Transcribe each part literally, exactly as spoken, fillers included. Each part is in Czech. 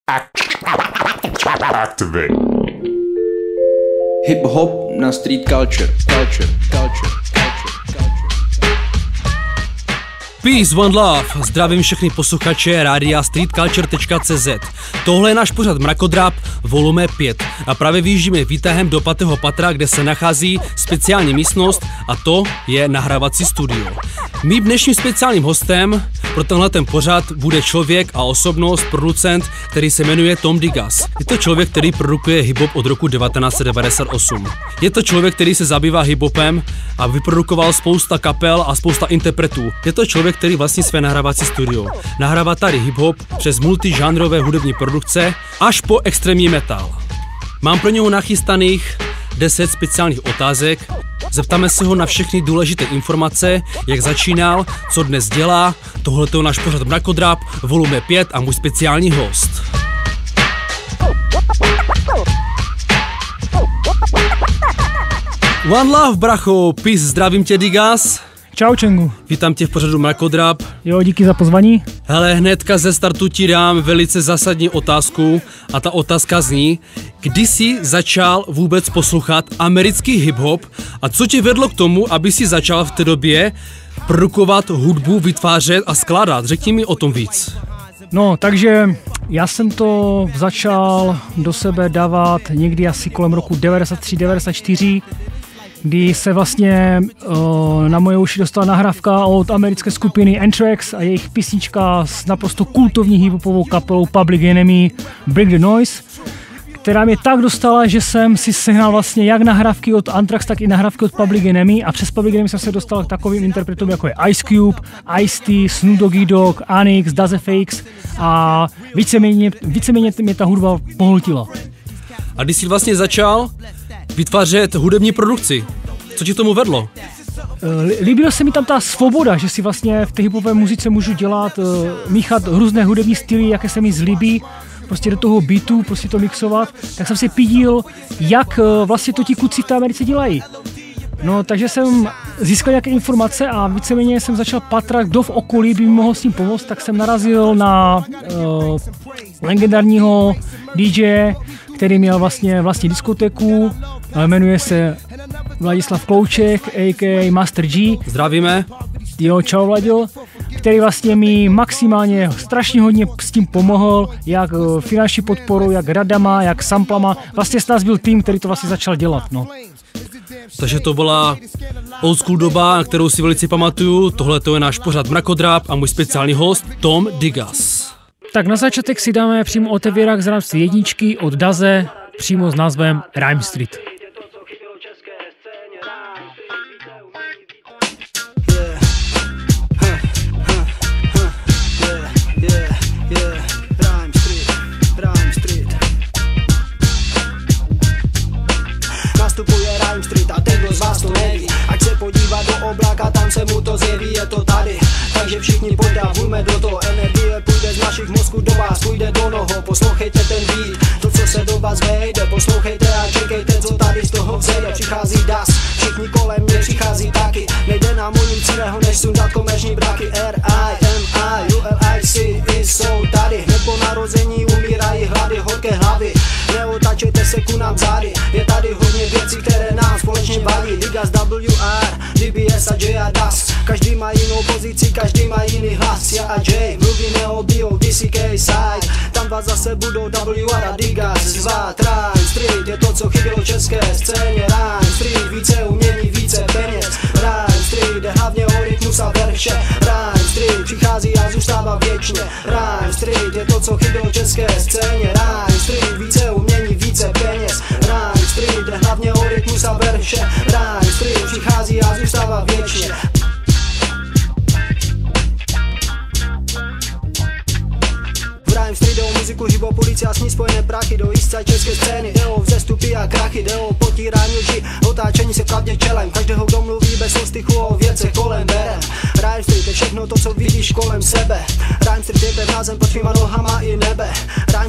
Activate. Hip hop na street culture, culture, culture, culture, culture. Peace, one love, zdravím všechny posluchače rádia street culture tečka cé zet. Tohle je náš pořad Mrakodrap, volume pět. A právě vyjíždíme výtahem do pátého patra, kde se nachází speciální místnost a to je nahrávací studio. Mým dnešním speciálním hostem pro tenhle ten pořad bude člověk a osobnost, producent, který se jmenuje Tom Digas. Je to člověk, který produkuje hip-hop od roku devatenáct set devadesát osm. Je to člověk, který se zabývá hip-hopem a vyprodukoval spousta kapel a spousta interpretů. Je to člověk, který vlastní své nahrávací studio. Nahrává tady hip-hop přes multižánrové hudební produkce až po extrémní metal. Mám pro něho nachystaných deset speciálních otázek. Zeptáme se ho na všechny důležité informace, jak začínal, co dnes dělá. Tohle je náš pořad Mrakodrap, volume pět a můj speciální host. One love, bracho, peace, zdravím tě, Digas. Čau, Čengu. Vítám tě v pořadu Mrakodrap. Jo, díky za pozvání. Hele, hnedka ze startu ti dám velice zásadní otázku a ta otázka zní, kdy jsi začal vůbec poslouchat americký hip-hop a co tě vedlo k tomu, aby si začal v té době produkovat hudbu, vytvářet a skládat? Řekni mi o tom víc. No, takže já jsem to začal do sebe dávat někdy asi kolem roku devadesát tři devadesát čtyři, kdy se vlastně uh, na moje uši dostala nahrávka od americké skupiny Anthrax a jejich písnička s naprosto kultovní hiphopovou kapelou Public Enemy Break the Noise, která mě tak dostala, že jsem si sehnal vlastně jak nahrávky od Anthrax, tak i nahrávky od Public Enemy a přes Public Enemy jsem se dostal k takovým interpretům jako je Ice Cube, Ice-T, Snoop Doggy Dogg, Onyx, Das F X a víceméně, víceméně mě ta hudba pohltila. A když jsi vlastně začal vytvářet hudební produkci, co ti k tomu vedlo? Líbila se mi tam ta svoboda, že si vlastně v té hiphopové muzice můžu dělat, míchat různé hudební styly, jaké se mi zlíbí, prostě do toho beatu, prostě to mixovat, tak jsem si pídil, jak vlastně to ti kluci v té Americe dělají. No, takže jsem získal nějaké informace a víceméně jsem začal patrat, kdo v okolí by mi mohl s tím pomoct, tak jsem narazil na uh, legendárního D J, který měl vlastně vlastní diskotéku, jmenuje se Vladislav Klouček, a ká a. Master G. Zdravíme. Jo, čau Vladil, který vlastně mi maximálně strašně hodně s tím pomohl, jak finanční podporou, jak radama, jak samplama. Vlastně s nás byl tým, který to vlastně začal dělat, no. Takže to byla old school doba, na kterou si velice pamatuju. Tohle to je náš pořad Mrakodrap a můj speciální host Tom Digas. Tak na začátek si dáme přímo otevírák z rámci jedničky od Daze, přímo s názvem Rhyme Street. Oblaka, tam se mu to zjeví, je to tady. Takže všichni podávujme do toho, energie půjde z našich mozků do vás, půjde do noho. Poslouchejte ten beat, to co se do vás vejde. Poslouchejte a čekejte, co tady z toho vzejde. Přichází das, všichni kolem mě přichází taky. Nejde nám o nic jiného, než sundat komerční braky. R I M I U L I C I jsou tady. Hned po narození umírají hlady, horké hlavy. Neotačejte se ku nám zády. Je tady hodně věcí, které nám společně baví. Digas W R, D B S a J a Das. Každý má jinou pozici, každý má jiný hlas. Já a J mluvíme o D O D C K side. Tam dva zase budou W R a Digas zvat. Rhyme Street je to, co chybělo české scéně. Rhyme Street, více umění, více peněz. Rhyme Street jde hlavně o rytmus a verše. Rhyme Street přichází a zůstává věčně. Rhyme Street je to, co chybělo české scéně. Rhyme Street, více umění, více peněz. Rhyme Street jde hlavně o rytmus a verše. Rhyme Street přichází a zůstává věčně. Rhyme Street jde o muziku, hip-hop, policie a s ní spojené prachy. Do jistce české scény jde o vzestupy a krachy. Jde o potírání lži, otáčení se pravdě čelem. Každého, kdo mluví bez ostychu o věcech kolem berem. Rhyme Street je všechno to, co vidíš kolem sebe. Rhyme Street je pevná zem pod tvýma nohama i nebe. Rhyme Street to je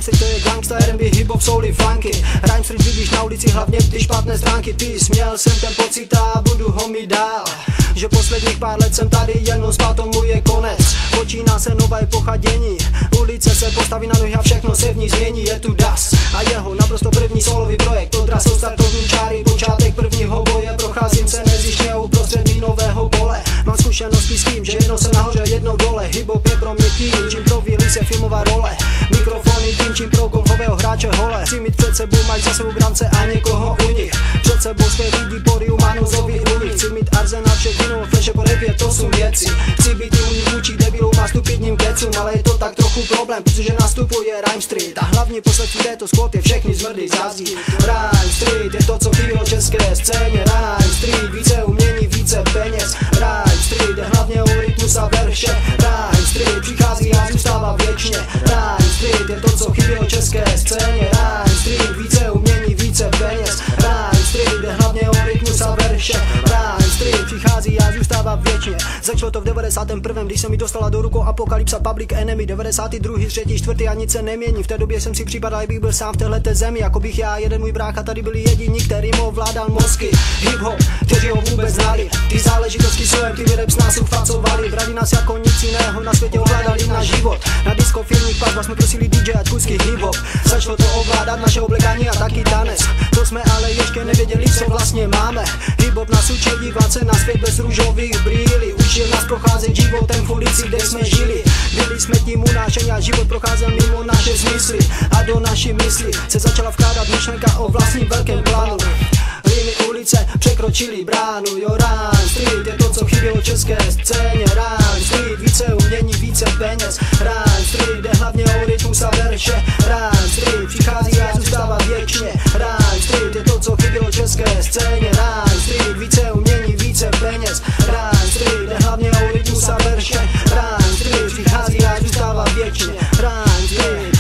gangsta, R and B, hip-hop, souly, funky. Rhyme Street vidíš na ulici hlavně ty špatné stránky. Ty směl jsem ten pocit a budu ho mít dál, že posledních pár let jsem tady jenom spal, tomu je konec. Počíná se nové epocha dění, ulice se postaví na nohy a všechno se v ní změní. Je tu Das a jeho naprosto první solový projekt. To trasou startovní čáry, počátek prvního boje. Procházím se nezištně uprostřed mínového pole. Mám zkušenosti s tím, že jednou jsem nahoře, jednou dole. Hip-hop je pro mě tím, čím pro Willy se filmová role. Mikrofony tím, čím pro golfového hráče hole. Chci mít před sebou mají za sebou brance a někoho u nich. Před sebou své lidi, podium a nouzový u nich. Chci mít arzenál všech jinou fleše po repě, to jsou věci. Chci být i u nich vůči debilům a stupidním kecům, ale je to tak trochu problém, protože nastupuje Rhyme Street. A hlavní poslední této skvot je všechny zmrdý zázdí. Rhyme Street je to, co chybilo české scéně. Rhyme Street, více umění, více peněz. Rhyme Street je hlavně o rytmus a verše. Rhyme Street přichází a zůstává věčně. Rhyme Street je to, co chybilo české scéně. Rhyme Street, více umění, více peněz. Rhyme Street je hlavně o rytmus a verše. Rhyme Street přichází a zůstává věčně. Začalo to v devadesátém prvním, když se mi dostala do rukou Apokalypsa, Public Enemy. devadesátý druhý, třetí, čtvrtý a nic se nemění. V té době jsem si připadal, jak bych byl sám v téhleté zemi. Jako bych já, jeden můj brácha, tady byli jediní, kterým ovládal mozky. Hip-hop, kteří ho vůbec znali. Ty záležitosti jsou, ty rap s nás uchvacovali. Brali nás jako nic jiného, na světě ovládali náš život. Na disco, filmních pasbách jsme prosili dý džej a kusky hip-hop. Začalo to ovládat naše oblekání a taky tanec. To jsme ale ještě nevěděli, co vlastně máme. Hip-hop nás učil dívat se na svět bez růžových brýlí. Učil nás procházet životem v ulici, kde jsme žili. Byli jsme tím unášení a život procházel mimo naše smysly. A do naší mysli se začala vkládat myšlenka o vlastním velkém plánu. Liny ulice překročili bránu. Jo, Rhyme Street je to, co chybělo české scéně. Rhyme Street, více umění, více peněz. Rhyme Street jde hlavně o rytmus a verše. Rhyme Street přichází a zůstává věčně. Rhyme Street je to, co chybělo české scéně. Rhyme Street, více umění, více peněz. Rhyme Street jde hlavně o rytmus a verše. Rhyme Street přichází a zůstává věčně. Rhyme Street,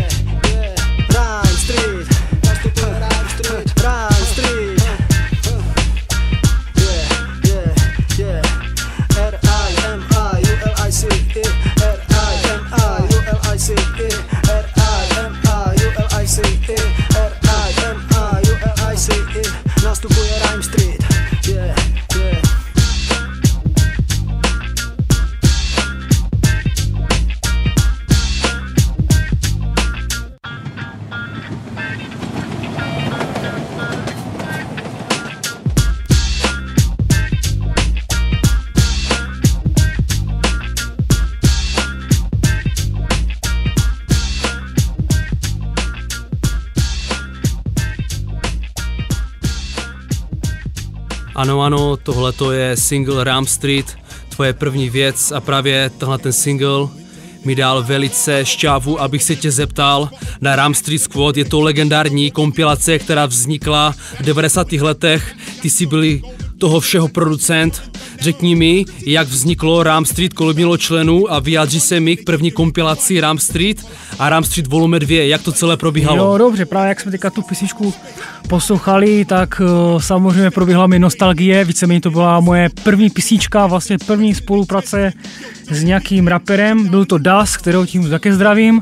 Rhyme Street, Rhyme Street, Rhyme Street. R I M I U L I C E, R I M I U L I C E, R I M I U L I C E, R I M I U L I C E. Nastupuje Rhyme Street, yeah, yeah. Ano, ano, tohleto je single Rhyme Street, tvoje první věc a právě tenhle ten single mi dal velice šťávu, abych se tě zeptal na Rhyme Street Squad. Je to legendární kompilace, která vznikla v devadesátých letech, ty jsi byli toho všeho producent. Řekni mi, jak vzniklo Rhyme Street, kolik mělo členů a vyjádří se mi k první kompilaci Rhyme Street a Rhyme Street volume dva, jak to celé probíhalo? Jo, dobře, právě jak jsme teďka tu písničku poslouchali, tak uh, samozřejmě proběhla mi nostalgie, víceméně to byla moje první písnička, vlastně první spolupráce s nějakým raperem, byl to Das, kterého tím také zdravím.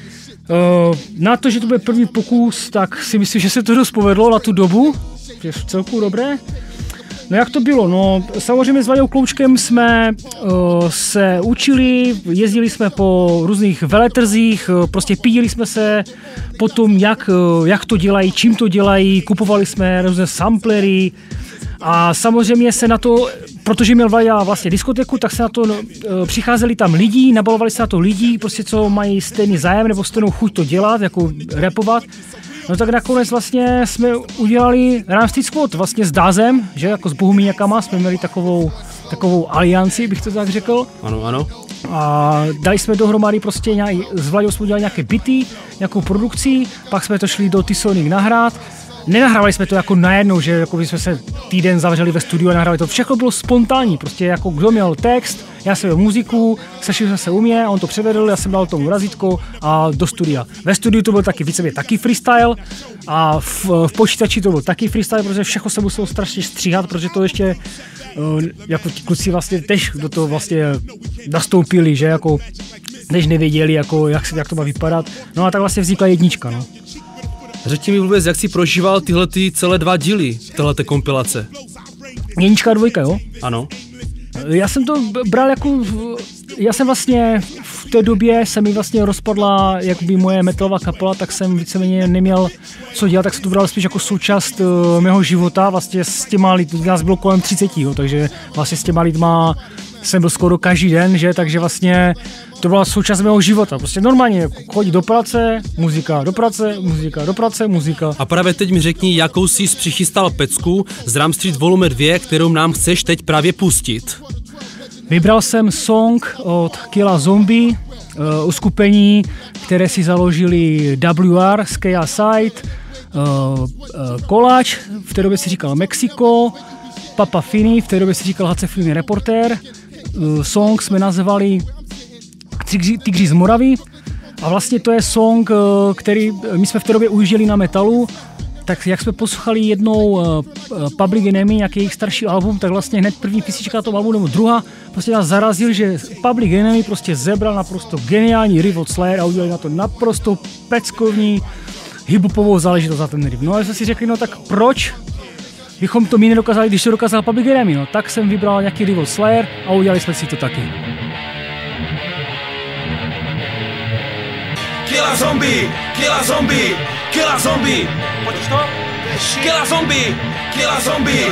Uh, na to, že to byl první pokus, tak si myslím, že se to dost povedlo na tu dobu, je v celku dobré. No jak to bylo? No samozřejmě s Vaďou Kloučkem jsme uh, se učili, jezdili jsme po různých veletrzích, uh, prostě pídili jsme se po tom, jak, uh, jak to dělají, čím to dělají, kupovali jsme různé samplery a samozřejmě se na to, protože měl Vaďa vlastně diskotéku, tak se na to, uh, přicházeli tam lidi, nabalovali se na to lidi, prostě co mají stejný zájem nebo stejnou chuť to dělat, jako rapovat. No tak nakonec vlastně jsme udělali Rhyme Street Squad vlastně s Dazem, že jako s Bohumíňakama jsme měli takovou, takovou alianci, bych to tak řekl. Ano, ano. A dali jsme dohromady prostě nějaký, s Vladou jsme udělali nějaké bity, nějakou produkci, pak jsme to šli do T-Sonic nahrát. Nenahrávali jsme to jako najednou, že jako jsme se týden zavřeli ve studiu a nahrávali to. Všechno bylo spontánní, prostě jako kdo měl text, já jsem měl muziku, sešli jsme se u mě, on to převedl, já jsem dal tomu razítko a do studia. Ve studiu to byl taky víceméně taky freestyle a v, v počítači to byl taky freestyle, protože všechno se muselo strašně stříhat, protože to ještě jako ti kluci vlastně tež do toho vlastně nastoupili, že jako než nevěděli, jako, jak, jak to má vypadat. No a tak vlastně vznikla jednička, no. Řekni mi vůbec, jak jsi prožíval tyhle ty celé dva díly, téhleté kompilace? Jednička a dvojka, jo? Ano. Já jsem to bral jako, já jsem vlastně v té době se mi vlastně rozpadla jakoby moje metalová kapela, tak jsem víceméně neměl co dělat, tak jsem to bral spíš jako součást uh, mého života, vlastně s těma lidmi, nás bylo kolem třicet, jo, takže vlastně s těma lidma jsem byl skoro každý den, že, takže vlastně to byla součást mého života, prostě normálně chodit do práce, muzika, do práce, muzika, do práce, muzika. A právě teď mi řekni, jakou jsi přichystal pecku z Ram Street Volume dva, kterou nám chceš teď právě pustit. Vybral jsem song od Killa Zombie, uh, uskupení, které si založili W R, Skea Side, uh, uh, Koláč, v té době si říkal Mexiko, Papa Fini, v té době si říkal H C Filmní reportér. Uh, song jsme nazvali Tygři z Moravy a vlastně to je song, uh, který my jsme v té době užili na metalu. Tak jak jsme poslouchali jednou uh, Public Enemy, nějaký jejich starší album, tak vlastně hned první písnička na tom albu, nebo druhá, prostě nás zarazil, že Public Enemy prostě zebral naprosto geniální riff od Slayer a udělali na to naprosto peckovní hip-hopovou záležitost za ten riff. No a jsme si řekli, no tak proč bychom to my nedokázali, když to dokázal Public Enemy, no tak jsem vybral nějaký riff od Slayer a udělali jsme si to taky. Killa Zombie, Killa Zombie, Killa Zombie. Pojďš to? Killa Zombie, Killa Zombie,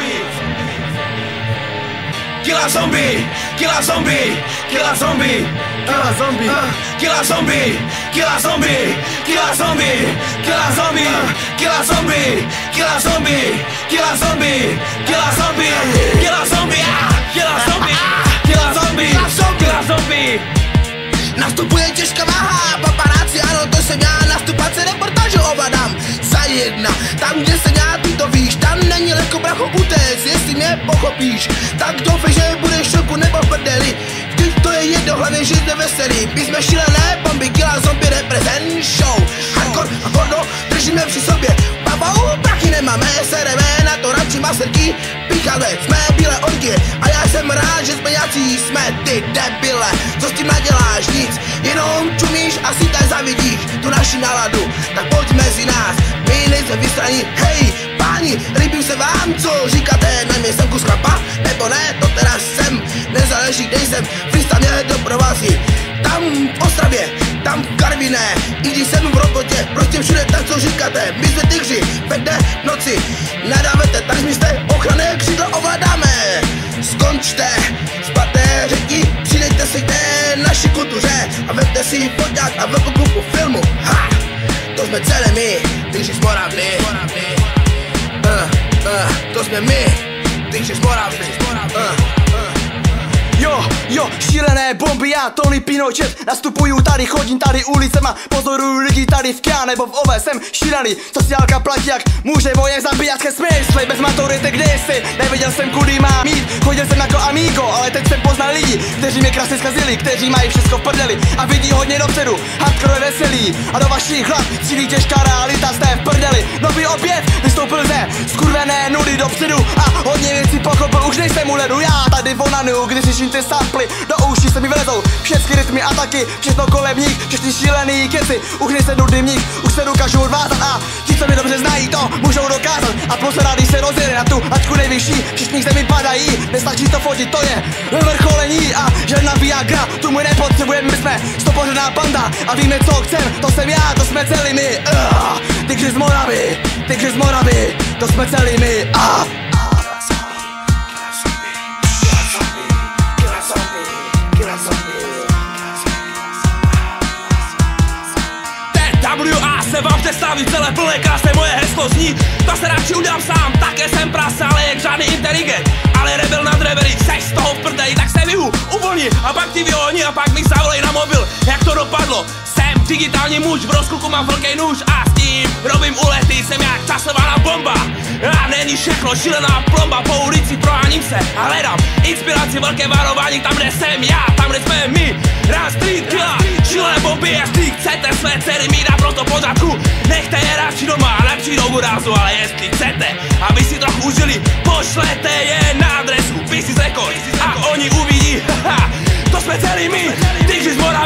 Killa Zombie, Killa Zombie, Killa Zombie, Killa Zombie, Killa Zombie, Killa Zombie, Killa Zombie, Killa Zombie, Killa Zombie, Killa Zombie, Killa Zombie, Killa Zombie, Killa Zombie, Killa Zombie, Killa Zombie, Killa Zombie. Nastupuje těžká váha, paparáci, ano, to jsem já, nastupace reportážu ovládám za jedna. Tam, kde se já, ty to víš, tam není lehko bracho utéct, jestli mě pochopíš. Tak doufej, že budeš v šoku nebo v prdeli, vždyť to je jedno, hlavně že jsme veselí. My jsme šílené bomby, Killa Zombie represent show. Hardcore a gordo, držíme při sobě, babou, prachy nemáme, sereme na to radši maserky, pícháme, jsme bílé orgie a já jsem rád, že jsme jací, jsme ty debile, co s tím naděláš, nic, jenom čumíš a si tak zavidíš tu naši náladu, tak pojď mezi nás, my nejsme vystraní, hej, páni, líbím se vám, co říkáte, na mě jsem kus chlapa, nebo ne, to teda jsem, nezáleží, kde jsem, freestyle mě doprovází, tam v Ostravě, tam v Karviné, i když jsem v robotě, prostě všude tak, co říkáte, my jsme tygři, ve dne, v noci, nadávete, tak my jste ochranné křídlo ovládáme, skončte, špatné řeky, přidejte si k té naší kultuře a vemte si podňák a velkou kupu filmu, ha, to jsme celé my, tygři z Moravy, uh, uh, to jsme my, tygři z Moravy, uh. Jo, jo, šílené bomby, já Tony Pinochet, nastupuju tady, chodím tady ulicema, pozoruju lidi tady v Kia nebo v Ove, jsem šílený, sociálka platí jak může voje zabíjat ke smysli, bez maturity kdysi, nevěděl jsem kudy mám jít, chodil jsem jako amigo, ale teď jsem poznal lidi, kteří mě krásně zkazili, kteří mají všechno v prdeli a vidí hodně dopředu, hardcore veselý a do vašich hlav cílí těžká realita, jste v prdeli, nový objev, vystoupil ze skurvené nuly dopředu a hodně věcí pochopil, už nejsem u ledu, já tady vonanuju, když řeším ty samply, do uší se mi vlezou všechny rytmy a taky, všechno kolem nich, všechny šílený keci, už nejsem nudný mních, už se dokážu odvázat a ti, co mě dobře znají, to můžou dokázat a plus rádi se rozjeli na tu laťku nejvyšší, všichni se mi padají, nestačí to fotit, to je vrcholení a žádná Viagra, tu my nepotřebujeme, my jsme stopořená banda a víme co chcem, to jsem já, to jsme celý my, uh, tygři z Moravy, tygři z Moravy, to jsme celý my, uh. W A se vám představí celé plné krásné, moje heslo zní, to se radši udělám sám, také jsem prasa, ale jak žádný inteligent, ale rebel nad rebeli, seš z toho v prdeli, tak se vyhu, uvolni a pak ti vyhoní a pak mi zavolej na mobil, jak to dopadlo, jsem digitální muž, v rozkluku mám velký nůž a s tím robím ulety, jsem jak časovaná bomba a není všechno šílená plomba, po ulici proháním se a hledám inspiraci, velké varování, tam kde jsem já, tam kde jsme my, Ram Street Killa, šílené bomby, jestli chcete své dcery mít a proto pořádku, nechte je radši doma, nepřijdou v rázu, ale jestli chcete, aby si trochu užili, pošlete je na adresu Pieces Records a oni uvidí, haha, to jsme celý my, tygři z Moravy.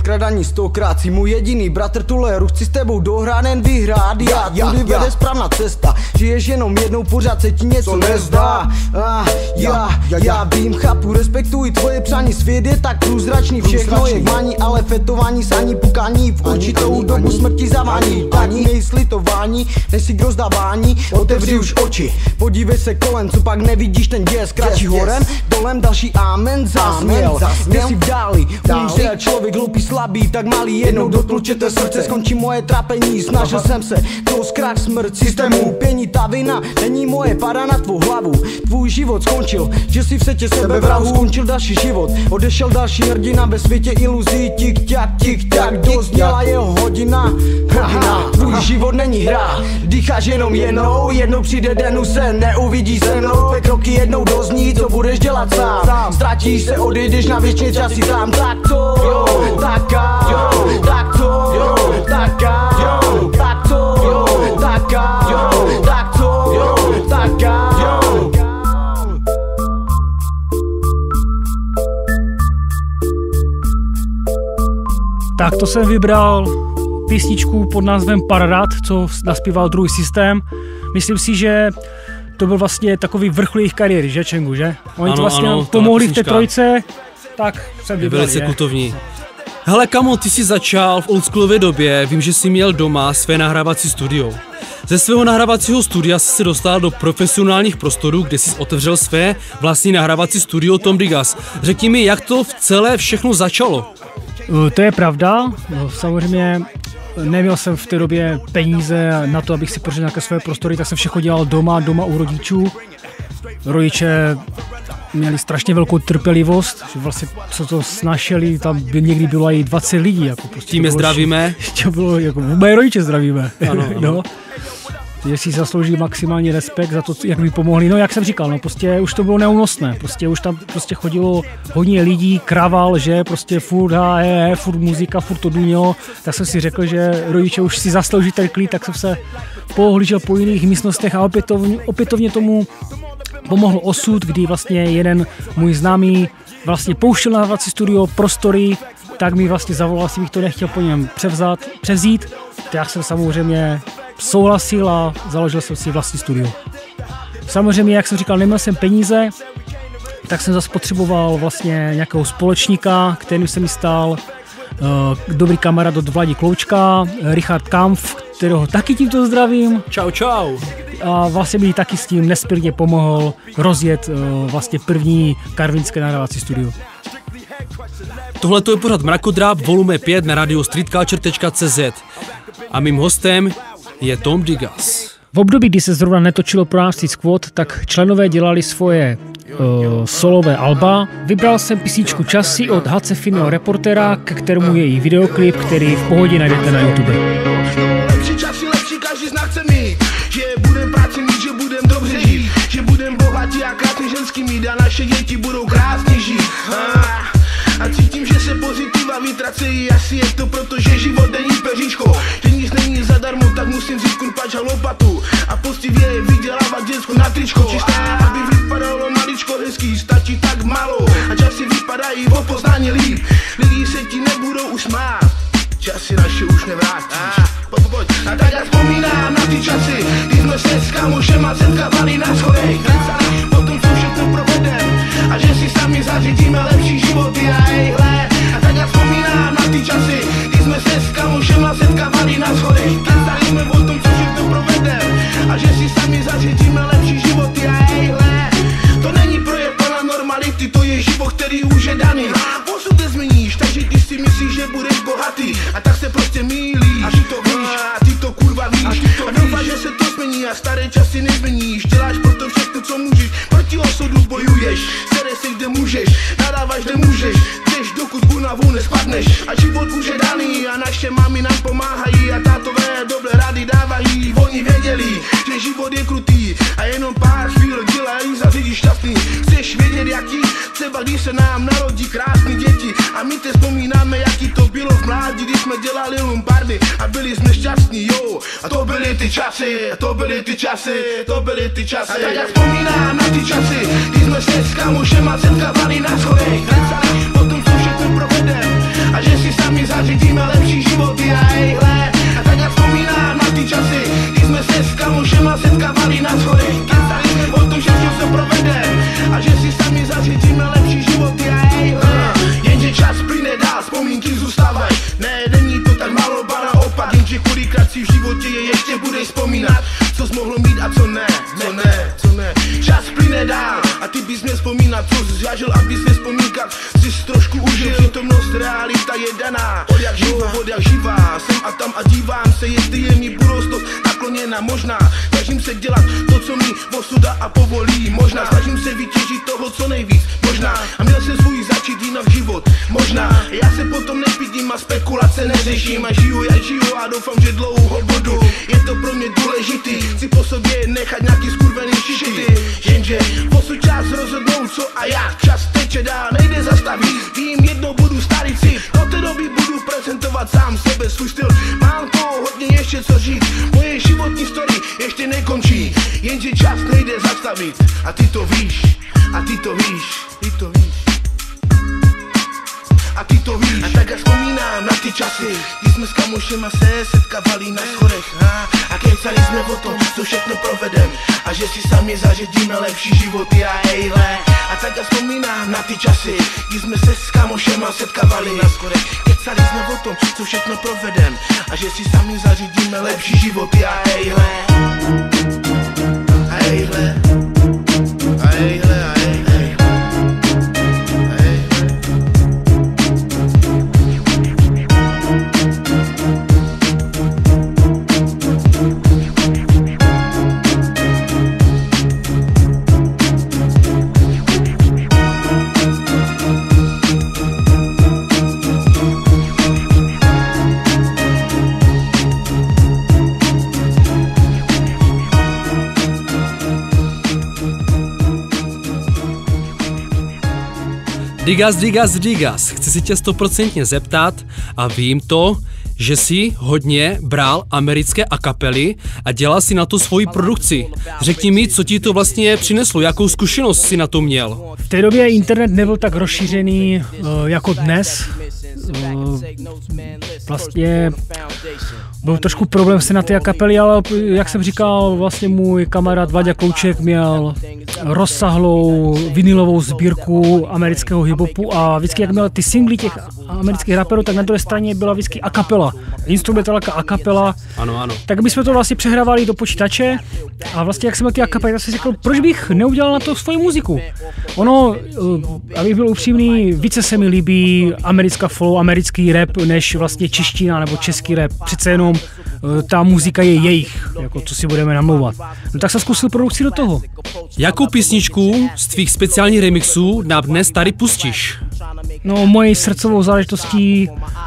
podkradaní stokrát. Si můj jediný bratr Tuleru, chci s tebou dohrát, jen vyhrát. Já, já tudy vede správná cesta, žiješ jenom jednou, pořád se ti něco nezdá. Ah, já, já, já vím, chápu, respektuji tvoje přání, svět je tak průzračný, všechno je mání, ale fetování s ani pukání v určitou dobu smrti zavání. Tak nejslitování, než si kdo zdávání, otevři už oči, podívej se kolem, co pak nevidíš ten děs, kratší horem, dolem další amen zazněl. Kde si v dáli, umřel člověk hloupý, slabý, tak malý, jednou dotlučete srdce, skončí moje trápení, snažil jsem se, to zkrach smrt systému, pění ta vina, není moje, padá na tvou hlavu, tvůj život skončil, že si v setě sebevrahu, skončil další život, odešel další hrdina ve světě iluzí, tik tak, tik tak, dozněla jeho hodina, haha, tvůj život není hra, dýcháš jenom jednou, jednou přijde den, už se neuvidí se mnou, tvé kroky jednou dozní, co budeš dělat sám, ztratíš se, odejdeš na věčně časy sám, tak to, jo, taká, jo, tak to, jo, taká, jo, tak to, jo, taká, jo, tak to, jo, taká, jo. Tak to jsem vybral písničku pod názvem Parrad, co naspíval Druhý systém. Myslím si, že to byl vlastně takový vrchol jejich kariéry, že Čengu, že? Oni ano, to vlastně ano, pomohli v té trojce, tak jsem je vybral, velice je. kutovní. Hele kamo, ty jsi začal v oldschoolové době, vím, že jsi měl doma své nahrávací studio. Ze svého nahrávacího studia jsi se dostal do profesionálních prostorů, kde jsi otevřel své vlastní nahrávací studio Tom Digas. Řekni mi, jak to v celé všechno začalo? To je pravda, no, samozřejmě neměl jsem v té době peníze na to, abych si pořídil nějaké své prostory, tak jsem všechno dělal doma, doma u rodičů. Rodiče měli strašně velkou trpělivost, že vlastně co to snašeli, tam by někdy bylo i dvacet lidí. Jako prostě tím je zdravíme. To bylo, jako, moje rodiče zdravíme. Ano, ano. No. Že si zaslouží maximální respekt za to, jak mi pomohli. No jak jsem říkal, no prostě už to bylo neúnosné. Prostě už tam prostě chodilo hodně lidí, kraval, že prostě furt ha, he, he, furt muzika, furt to dunělo. Tak jsem si řekl, že rodiče už si zaslouží ten klid, tak jsem se pohlížel po jiných místnostech a opětovně, opětovně tomu pomohl osud, kdy vlastně jeden můj známý vlastně pouštěl nahrávací studio, prostory, tak mi vlastně zavolal, jestli bych to nechtěl po něm převzat, převzít. Tak jsem samozřejmě souhlasil a založil jsem si vlastní studio. Samozřejmě, jak jsem říkal, neměl jsem peníze, tak jsem zase potřeboval vlastně nějakého společníka, kterým se mi stal uh, dobrý kamarád od Vladi Kloučka, Richard Kampf, kterého taky tímto zdravím. Čau, čau. A vlastně mi taky s tím nesmírně pomohl rozjet uh, vlastně první karvinské nahrávací studio. Tohle to je pořad Mrakodrap, volume pět na radio street culture tečka cé zet. A mým hostem je Tom Digas. V období, kdy se zrovna netočilo pro nás Squad, tak členové dělali svoje uh, solové alba. Vybral jsem písničku Časy od Hacefino Reportera, ke kterému je i videoklip, který v pohodě najdete na YouTube. Lepší časy, lepší, každý z nás chce mít, že budem práci mít, že budem dobře žít, že budem bohatí a krásný ženský mít a naše děti budou krásně žít. Ah. A cítím, že se pozitiva vytracejí, asi je to proto, že život není peříčko, že nic není zadarmo, tak musím vzít kurpač a lopatu a poctivě vydělávat děcko na tričko. Čisté, aby vypadalo maličko hezký, stačí tak málo a časy vypadají o poznání líp. Lidi se ti nebudou už smát, časy naše už nevrátíš. A, pojď, pojď. A tak já vzpomínám na ty časy, kdy jsme se s kamošema setkávali na schodech, potom co všechno provedem a že si sami zařídíme lepší životy a ejhle. A tak já vzpomínám na ty časy, kdy jsme se s kamošema setkávali na schodech, představíme o tom, co všechno provedem a že si sami zařídíme lepší životy a ejhle. To není projev pana normality, to je život, který už je daný. Posud nezměníš, takže ty si myslíš, že budeš bohatý a tak se prostě mýlíš. A ty to víš, a ty to kurva víš, a, a doufáš, že se to změní a staré časy nezměníš. Děláš proto všechno, co můžeš, proti osudu bojuješ, sereš se kde můžeš, nadáváš kde můžeš, jdeš dokud bunavu nespadneš. A život už je daný a naše mámy nám pomáhají a tátové dobré rady dávají. Oni věděli, že život je krutý a jenom pár chvíl dělají za lidi šťastný. Chceš vědět jaký? Třeba když se nám narodí krásný děti a my te vzpomínáme, jaký to bylo v mládí, když jsme dělali lumpardy a byli jsme šťastní, jo. A to byly ty časy, to byly ty časy, to byly ty časy. A tak já vzpomínám na ty časy, kdy jsme se s kamošema setkávali na schodech, potom co všechno provedem a a že si sami zařídíme lepší životy a ejhle. A tak já vzpomínám na ty časy, kdy jsme se s kamošema setkávali na schodech. Kecali jsme o tom, že všechno provede a že si sami zařídíme lepší životy a ejhle. Jenže čas plyne dál, vzpomínky zůstávají. Ne, není to tak málo, ba naopak, jenže kolikrát si v životě je ještě budeš vzpomínat, co jsi mohlo mít a co ne, co ne, co ne. Čas plyne dál a ty bys měl vzpomínat, co jsi zažil, abys ve vzpomínkách jsi trošku užil. Přítomnost, realita je daná, od jak živá, od jak živá. Jsem a tam a dívám se, jestli je mi budoucnost nakloněna možná. Snažím se dělat to, co mi osuda a povolí možná. Snažím se vytěžit toho, co nejvíc možná. A měl jsem svůj začít jinak život možná. Já se potom nepidím a spekulace neřeším a žiju, já žiju a doufám, že dlouho budu. Je to pro mě důležitý, chci po sobě nechat nějaký skurvený šity. Jenže posud čas rozhodnout co a jak. Čas teče dál, nejde zastavit. Vím, jednou budu starý cip, do té doby budu prezentovat sám sebe, svůj styl. Mám to hodně ještě co říct, moje životní story ještě nekončí. Jenže čas nejde zastavit a ty to víš, a ty to víš, ty to víš. A ty to víš, a tak já vzpomínám na ty časy, kdy jsme s kamošema se setkávali na schodech a, a kecali jsme o tom, co všechno provedem a že si sami zařídíme lepší životy a ejhle. A tak já vzpomínám na ty časy, kdy jsme se s kamošema setkávali na schodech. Kecali jsme o tom, co všechno provedem a že si sami zařídíme lepší životy a ejhle. A ejhle. A ejhle, a ejhle. Digas, digas, digas, chci si tě stoprocentně zeptat a vím to, že jsi hodně bral americké akapely a dělal si na to svoji produkci. Řekni mi, co ti to vlastně přineslo, jakou zkušenost si na to měl? V té době internet nebyl tak rozšířený uh, jako dnes. Uh, vlastně byl trošku problém se na ty akapely, ale jak jsem říkal, vlastně můj kamarád Vaďa Klouček měl rozsáhlou vinylovou sbírku amerického hiphopu a vždycky, jak měl ty singly těch amerických raperů, tak na druhé straně byla vždycky akapela, instrumentálka akapela. Ano, ano. Tak my jsme to vlastně přehrávali do počítače a vlastně jak jsem měl ty akapely, tak jsem si říkal, proč bych neudělal na to svoji muziku. Ono, abych byl upřímný, více se mi líbí americká flow, americký rap, než vlastně čeština nebo český rap. Přece jenom ta muzika je jejich, jako co si budeme namlouvat. No tak jsem zkusil produkci do toho. Jakou písničku z tvých speciálních remixů nám dnes tady pustíš? No, mojí srdcovou záležitostí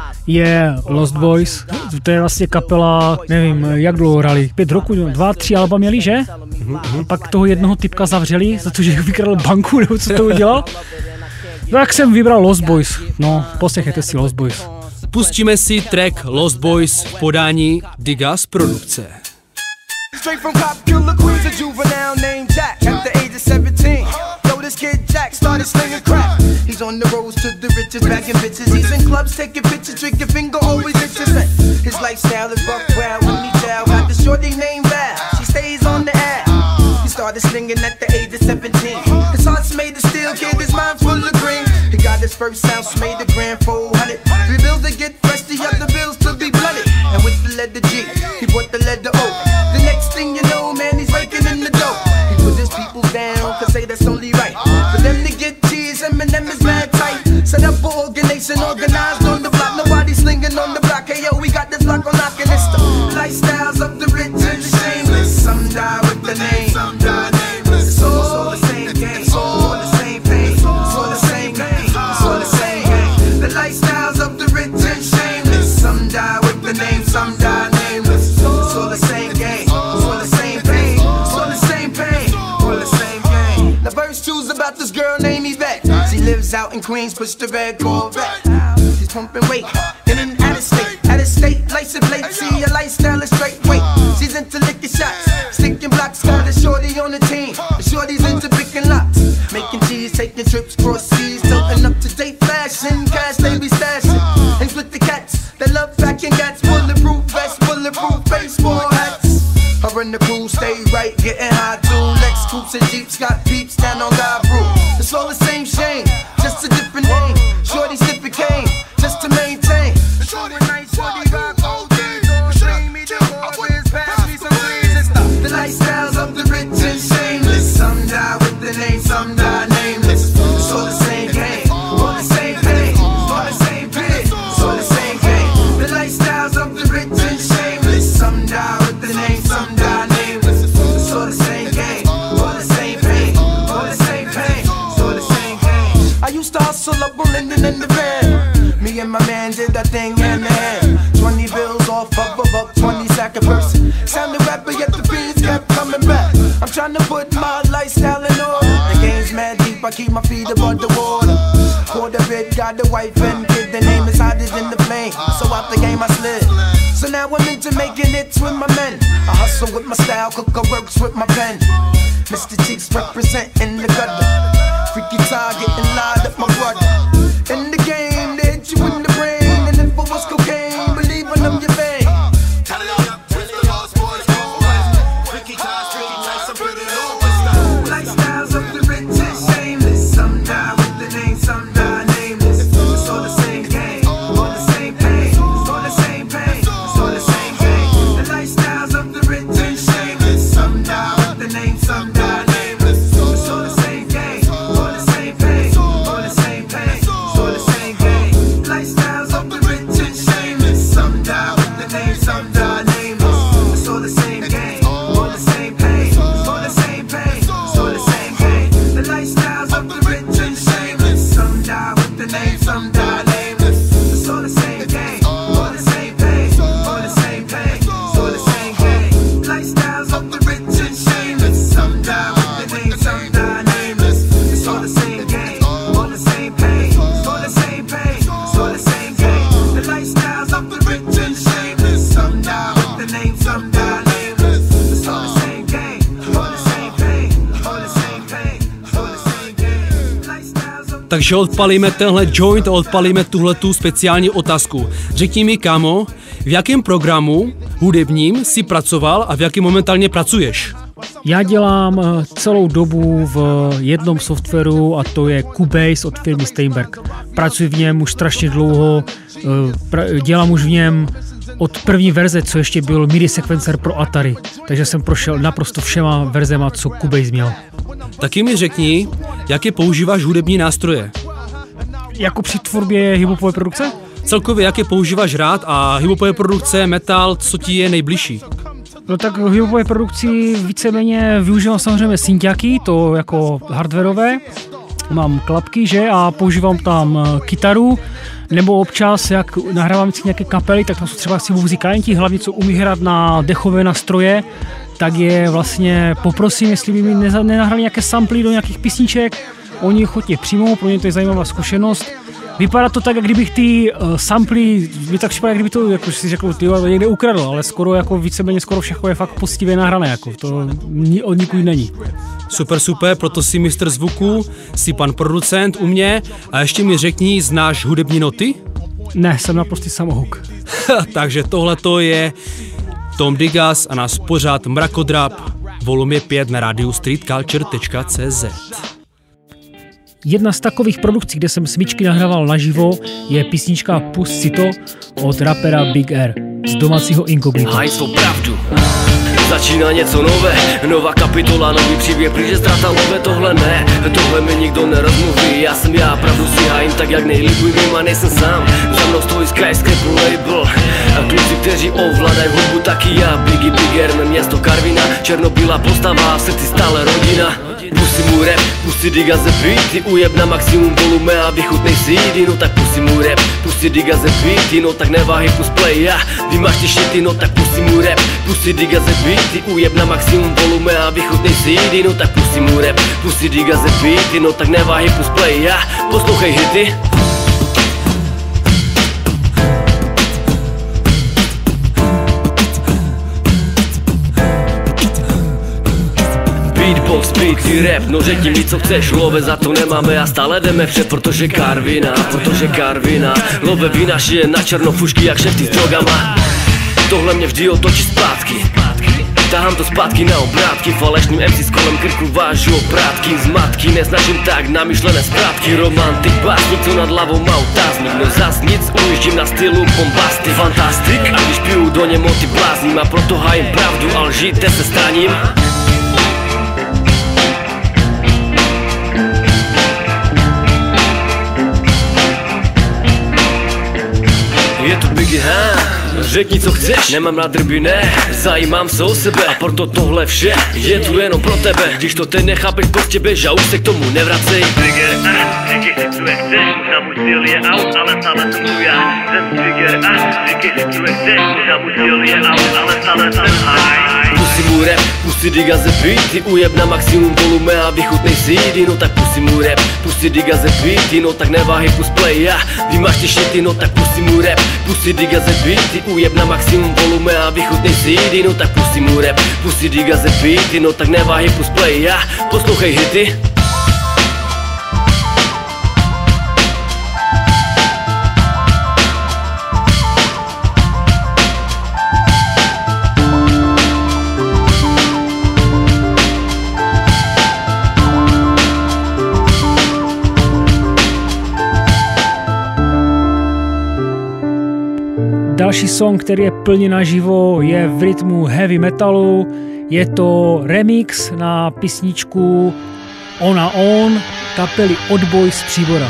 je Lost Boys. To je vlastně kapela, nevím, jak dlouho hrali, pět roků, dva, tři alba měli, že? Mm-hmm. Pak toho jednoho typka zavřeli, za to, že vykradl banku, nebo co to udělal. Tak jsem vybral Lost Boys. No, poslechněte si Lost Boys. Pustíme si track Lost Boys v podání Digas produkce. Straight from cop killer queens, a juvenile named Jack. At the age of seventeen, yo, this kid Jack started slinging crap. He's on the roads to the riches, bagging bitches. He's in clubs, taking pictures, trigger finger always itches. His lifestyle is buck wild when he child. Got the shorty named Val, she stays on the air. He started slinging at the age of seventeen. His heart's made of steel, kid, his mind's full of green. He got his first house, made a grand four hundred. Three bills to get fresh, the other bills to be blooded. And with the letter G, he bought the letter O. The next thing you know, man, he's raking in the dough. He put his people down, cause say that's only right. For them to get cheese, Eminem is mad tight. Set up an organization, organized on the block. Nobody slinging on the block. Hey yo, we got this block on lock, and it's the lifestyles of the rich and the shameless. Some die with the name, some die nameless. It's all, it's all the same game, it's all the same pain, it's all the same game, it's all the same game. The lifestyles of the rich and shameless. Some die with the name, some die nameless. It's all the same game, it's all the same pain, it's all the same pain, all the same game. The verse two's about this girl named Yvette. She lives out in Queens, push the red Corvette. She's pumping weight in an out of state, out of state, license plate. See your lifestyle is straight weight. She's into licking shots, sticking blocks. Got a shorty on the team. The shorty's into picking locks, making cheese, taking trips cross seas, tilting up to date fashion. Cash they be stashing, and to Jeeps, got peeps down on God rule. It's all the same shame, just a different name. Shorty sipping cane, just to maintain. Shorty night, shorty rock, O Gs on, bring me the orders, pass me some greens. The lifestyles of the rich and shameless. Some die with the name, some die nameless. It's all the same game, all the same pain, all the same pit, it's all the same game. The lifestyles of the rich and shameless. Some die with the name, some die nameless. It's all the same game, all the same pain, all the same pain, it's all the same game. I used to hustle up on Linden in the van. Me and my man did that thing hand to hand. Twenty bills off of a buck, twenty sack a person. Sounded rapper yet the beats kept coming back. I'm trying to put my lifestyle in order. The game's mad deep, I keep my feet above the water. Quarter bit, got the wife and kid. The name is hotter than the flame, so out the game I slid. So now I'm into making hits with my men. I hustle with my style, cook works with my pen. Mister Cheeks representing the gutter. Freaky tie getting lied up my brother. In the game, they hit you in the brain. And if it was cocaine, believe in them, you bang. Lifestyles of the rich and shameless. Some die with the name, some die nameless. It's all the same game, all the same pain. It's all the same pain, it's all the same game. The lifestyles of the rich and shameless. Some die with the name, some die nameless. It's all the same game, all the same pain, all the same pain, it's all the same game. Lifestyles of the rich and shameless. Some die with the name, some die nameless. It's all the same game, all the same pain, it's all the same pain, it's all the same game. The lifestyles of the rich and shameless. Some die with the name, some die nameless. It's all the same game, all the same pain, all the same pain, it's all the same game. Lifestyles of the rich and shameless. Some die with the name, some die nameless. It's all the same game, all the same pain, it's all the same pain, it's all the same game. The lifestyles of the rich and shameless. Some die with the name, some die nameless. It's all the same game, all the same pain, all the same pain, it's all the same game. Lifestyles of Takže odpalíme tenhle joint a odpalíme tuhletu speciální otázku. Řekni mi, kámo, v jakém programu hudebním jsi pracoval a v jakém momentálně pracuješ? Já dělám celou dobu v jednom softwaru a to je Cubase od firmy Steinberg. Pracuji v něm už strašně dlouho, dělám už v něm od první verze, co ještě byl MIDI sequencer pro Atari, takže jsem prošel naprosto všema verzema, co Cubase měl. Taky mi řekni, jaké používáš hudební nástroje? Jako při tvorbě hiphopové produkce? Celkově, jaké používáš rád a hiphopové produkce, metal, co ti je nejbližší? No tak v hiphopové produkci víceméně využívám samozřejmě synťáky, to jako hardwareové. Mám klapky, že, a používám tam kytaru, nebo občas, jak nahrávám si nějaké kapely, tak tam jsou třeba si muzikanti, hlavně co umí hrát na dechové nástroje, tak je vlastně poprosím, jestli by mi nenahrali nějaké samply do nějakých písniček, oni chodně přijmou, pro ně to je zajímavá zkušenost. Vypadá to tak, jak kdybych ty uh, samply, mi tak připadá, jak kdyby to, jako si řekl, ty to někde ukradl, ale skoro jako víceméně skoro všechno je fakt poctivě nahrané, jako to od nikud není. Super, super, proto jsi mistr zvuku, jsi pan producent u mě a ještě mi řekni, znáš hudební noty? Ne, jsem naprostý samohuk. Takže tohleto je Tom Digas a náš pořád Mrakodrap, volume pět na rádiu street culture tečka cé zet. Jedna z takových produkcí, kde jsem smyčky nahrával naživo, je písnička Pusť si to od rapera Big R z domácího Incognito. Hajzlo pravdu. Začíná něco nové, nová kapitola, nový příběh, protože ztráta love, tohle ne, tohle mi nikdo nerozmluví, já jsem já, pravdu si hájím tak jak nejlíp, vím a nejsem sám, za mnou stojí skyscraper label, a kluci, kteří ovládají hudbu, taky já, Biggie Bigger, mé město Karvina, černobílá postava, v srdci stále rodina. Pusti můj rap, pusti Diga ze beaty, ujeb na maximum volume a vychutnej C D, no tak pusti můj rap, pusti Diga ze beaty, no tak neváhej, pust play, já vy máš ty shity, no tak pusti můj rap, pusti Diga ze beaty, ujeb na maximum volume a vychutnej C D, no tak pusti můj rap, pusti Diga ze beaty, no tak neváhej, pust play, já poslouchej hity. Beatbox, beaty, rap, no řekni mi co chceš, love za to nemáme a stále jdeme vše, protože Karvina, protože Karvina, love vynaší na černo fušky jak šefty s drogama, tohle mě vždy otočí zpátky, tahám to zpátky na obrátky, falešným em cé s kolem krku vážu obrátky, zmatky, nesnažím tak namyšlené zprátky, romantik, básník, co nad hlavou má otázník, no zas nic, ujíždím na stylu bombasty, fantastik, a když piju do němoty blázním a proto hájím pravdu a lžíte se straním. Je to Biggie, ha? Řekni co chceš, nemám rád drby, ne, zajímám se o sebe a proto tohle vše je tu jenom pro tebe. Když to teď nechápeš, prostě běž a už se k tomu nevracej. Trigger, ah, říkej si co je chceš, možná můj styl je out, ale stále jsem tu já. Jsem trigger, ah, říkej si co je chceš, možná můj styl je out, ale stále jsem high. Pusti můj rap, pusti diga ze beaty, ujeb na maximum volume a vychutnej si jedy, no tak pusti můj rap, pusti diga ze beaty, no tak neváhej, pust play, ja, vymaž ty shity, no tak pusti můj rap, pusti diga ze beaty, ujeb na maximum volume a vychutnej si jedy, no tak pusti můj rap, pusti diga ze beaty, no tak neváhej, pust play, ja, poslouchej hity. Další song, který je plně naživo, je v rytmu heavy metalu. Je to remix na písničku Ona On kapely Odboj z Příbora.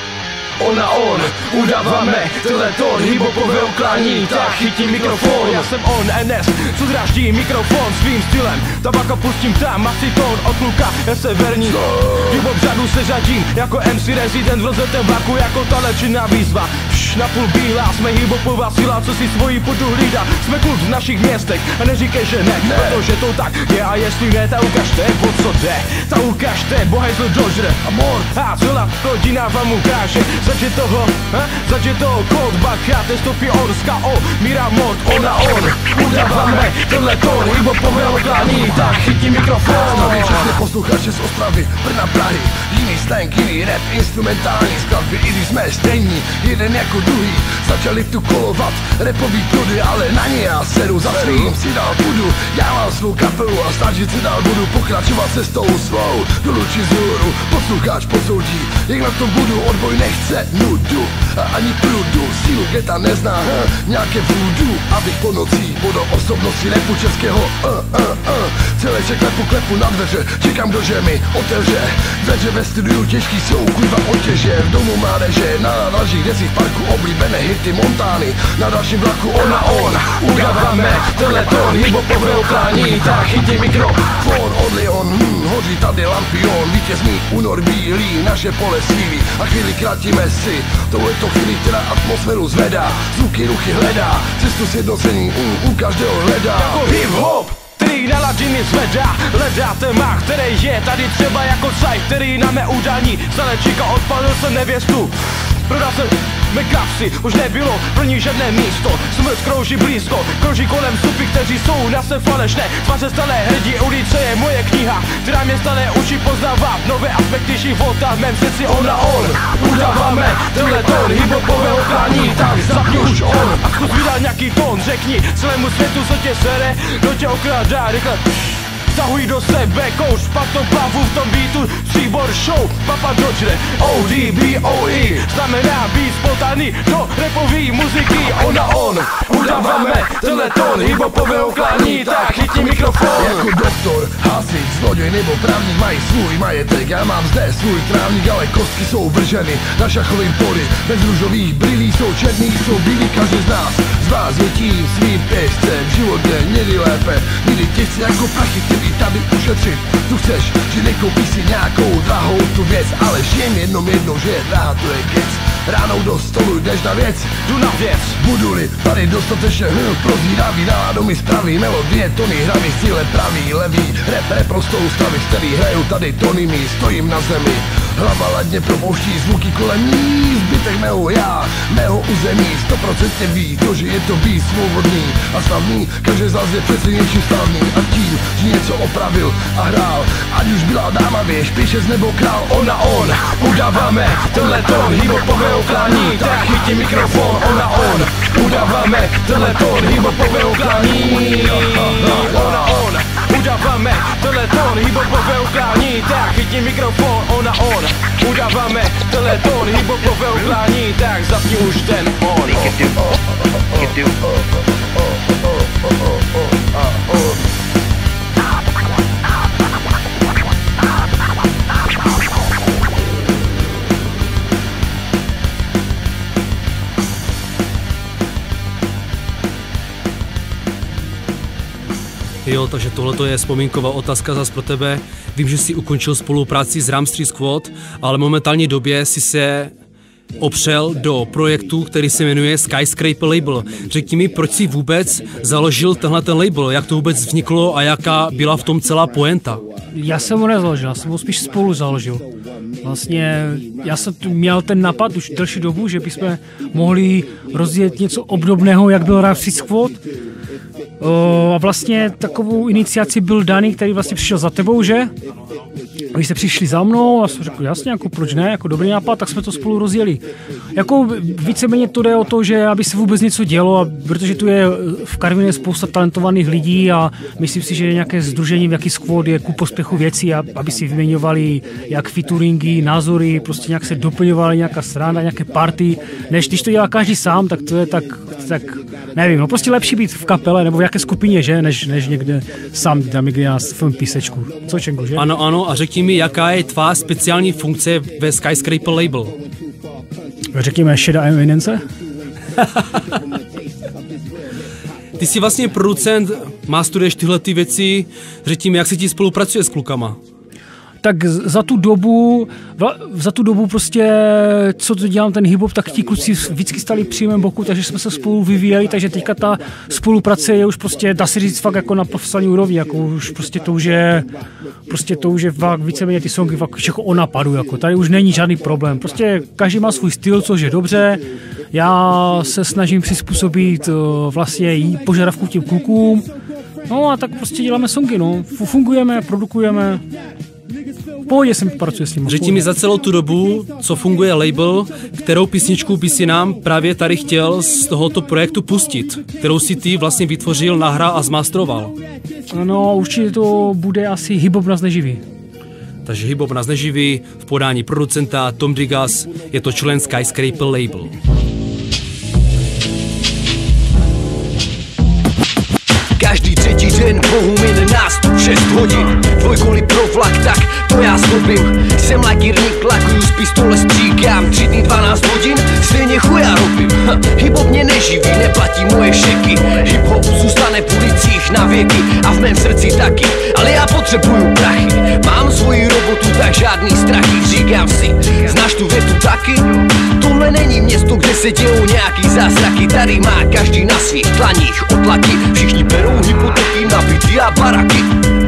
Ona on, udáváme teleton, hiphopového klání, tak chytím mikrofon. Já jsem on, en es, co dráždí mikrofon svým stylem. Tabaka pustím tam, tón od kluka, je severní. Hiphop řadu se řadím, jako em cé rezident v rozetém vlaku, jako tanečná výzva. Pš, napůl bílá, jsme hiphopová síla, co si svoji putu hlídá. Jsme kult v našich městech a neříkej, že ne, ne. Protože to tak je a jestli ne, ta ukažte, o co jde. Ta ukažte, bohajzl dožre a mor, a celá rodina vám ukáže. Zač toho, ha? Zač toho kód, bacha, testopí on, ska o, míra mod, ona on. Udáváme tenhle tón, hiphopového klání, tak chytím mikrofon. Zdravím všechny posluchače z Ostravy, Brna, Prahy. Jiný slang, jiný rap, instrumentální skladby, i když jsme stejní, jeden jako druhý. Začali tu kolovat rapový prudy, ale na ně já seru, za svým si dal budu. Já mám svou kapelu a snažit se dál budu pokračovat cestou svou. Dolů či zhůru, posluchač posoudí, jak na tom budu, odboj nechce nudu a ani prudu, sílu geta nezná, hm, nějaké voodoo, abych po nocí podal osobnosti rapu českého, uh, uh, uh. Celé klepu klepu na dveře, čekám kdože mi otevře. Dveře ve studiu těžký jsou, kurva otěže, v domu mládeže, na nádraží, kde si v parku oblíbené hity Montány. Na dalším vlaku ona on, udáváme tenhle tón, hiphopového klání, tak chytí mikrofon od Leon, hm, hoří tady lampion, vítězný únor bílý, naše pole svíví a chvíli krátíme si, touhleto chvíli, která atmosféru zvedá, zvuky ruchy hledá, cestu sjednocení, hm, u každého hledá. Jako hip-hop, který naladiny zvedá, hledá téma, který je tady třeba jako caj, který na mé udání stále čeká, odpalil jsem nevěstu. Prodal jsem megapsy, už nebylo pro ní žádné místo. Smrt krouží blízko, krouží kolem supy, kteří jsou na se falešné. Tváře stále hrdí, ulice je moje kniha, která mě stále učí poznávat nové aspekty života. V mém srdci ona on, udáváme tenhle tón, hiphopového klání, tak zapni už on. A zkus vydat nějaký tón, řekni celému světu, co tě sere, kdo tě okrádá, rychle tahuj do sebe, kouš, pak to bavu v tom beatu, Příbor show, Papa Dodge, O D B O E, znamená být spontánní do rapový muziky, ona on, udáváme tenhle tón, hiphopového klání, tak chytí mikrofon. Jako doktor, hasič, zloděj nebo právník mají svůj majetek, já mám zde svůj trávník, ale kostky jsou vrženy na šachovým poli, bez růžových brýlí jsou černý, jsou bílí, každý z nás, z vás je tím svým pěšcem, život je někdy lépe, někdy těžce jako prachy, i tady ušetřit, tu chceš, že nekoupíš si nějakou drahou tu věc, ale žijem jednom jednou, že je drahá, to je kec. Ránou do stolu jdeš na věc, jdu na věc. Budu-li tady dostatečně hm, prozíravý, náladu mi spraví, melodie, tony, hravý, style pravý, levý, rap, rap, prostou stavy, který hraju tady tony mi, stojím na zemi. Hlava ladně propouští zvuky kolem ní, zbytek mého já, mého území stoprocentně ví, to, že je to být svobodný a slavný, každý z vás je přeci něčím slavný a tím, že něco opravil a hrál, ať už byla dáma, věž, pěšec nebo král, on a on, udáváme tenhle tón hip-hopového klání, tak chytí mikrofon, on a on, udáváme tenhle tón hip-hopového klání, on a on, udáváme tenhle tón hip-hopového klání, tak chytí mikrofon, on a on, udáváme tenhle tón hip-hopového klání, tak zapni už ten on. Jo, takže tohle je vzpomínková otázka zas pro tebe. Vím, že jsi ukončil spolupráci s Ram Street Squad, ale momentální době si se opřel do projektu, který se jmenuje Skyscraper Label. Řekni mi, proč jsi vůbec založil tenhle ten label, jak to vůbec vzniklo a jaká byla v tom celá poenta? Já jsem ho nezaložil, já jsem ho spíš spolu založil. Vlastně já jsem měl ten nápad už delší dobu, že bychom mohli rozjet něco obdobného, jak byl Ram Street Squad. A vlastně takovou iniciaci byl Dani, který vlastně přišel za tebou, že? Když jste přišli za mnou a jsem řekl, jasně, jako proč ne, jako dobrý nápad, tak jsme to spolu rozjeli. Jako víceméně to jde o to, že aby se vůbec něco dělo, a protože tu je v Karviné spousta talentovaných lidí a myslím si, že nějaké sdružení, jaký squad je ku prospěchu věcí, a aby si vyměňovali jak featuringy, názory, prostě nějak se doplňovali, nějaká sranda, nějaké party, než když to dělá každý sám, tak to je tak, tak nevím, no prostě lepší být v kapele nebo v jaké skupině, že, než, než někde sám tam někde na svém písečku. Co, Čengu, že? Ano, ano, a řekni mi, jaká je tvá speciální funkce ve Skyscraper Label? Řekněme šedá eminence? Ty jsi vlastně producent, mástuduješ tyhle ty věci, řekni mi, jak se ti spolupracuje s klukama? Tak za tu dobu, za tu dobu prostě, co to dělám ten hip-hop, tak ti kluci vždycky stali při mém boku, takže jsme se spolu vyvíjeli, takže teďka ta spolupráce je už prostě, dá se říct fakt jako na profesionální úrovni, jako už prostě to už je, prostě to už je fakt víceméně ty songy fakt všechno o napadu, jako tady už není žádný problém, prostě každý má svůj styl, což je dobře, já se snažím přizpůsobit vlastně jí požadavku těm klukům, no a tak prostě děláme songy, no, fungujeme, produkujeme. V pohodě jsem pracuje s ním. Řekni mi za celou tu dobu, co funguje label, kterou písničku by si nám právě tady chtěl z tohoto projektu pustit, kterou si ty vlastně vytvořil, nahrál a zmastroval. No, určitě to bude asi Hip-hop nás neživí. Takže Hip-hop nás neživí v podání producenta Tom Digas, je to člen Skyscraper Label. Každý třetí den bohu mine nástup šest hodin. Dvojkoly pro vlak, tak to já slobím. Jsem lakírník, lakuju z pistole stříkám. Tři dny dvanáct hodin, stejně chuja robím. Hip-hop mě neživí, neplatí moje šeky. Hip-hop zůstane v ulicích na věky a v mém srdci taky. Ale já potřebuju prachy, mám svoji robotu, tak žádný strachy. Říkám si, znáš tu větu taky? Tohle není město, kde se dějou nějaký zázraky. Tady má každý na svých tlaních otlaky. Všichni berou hypotéky na byty a baraky.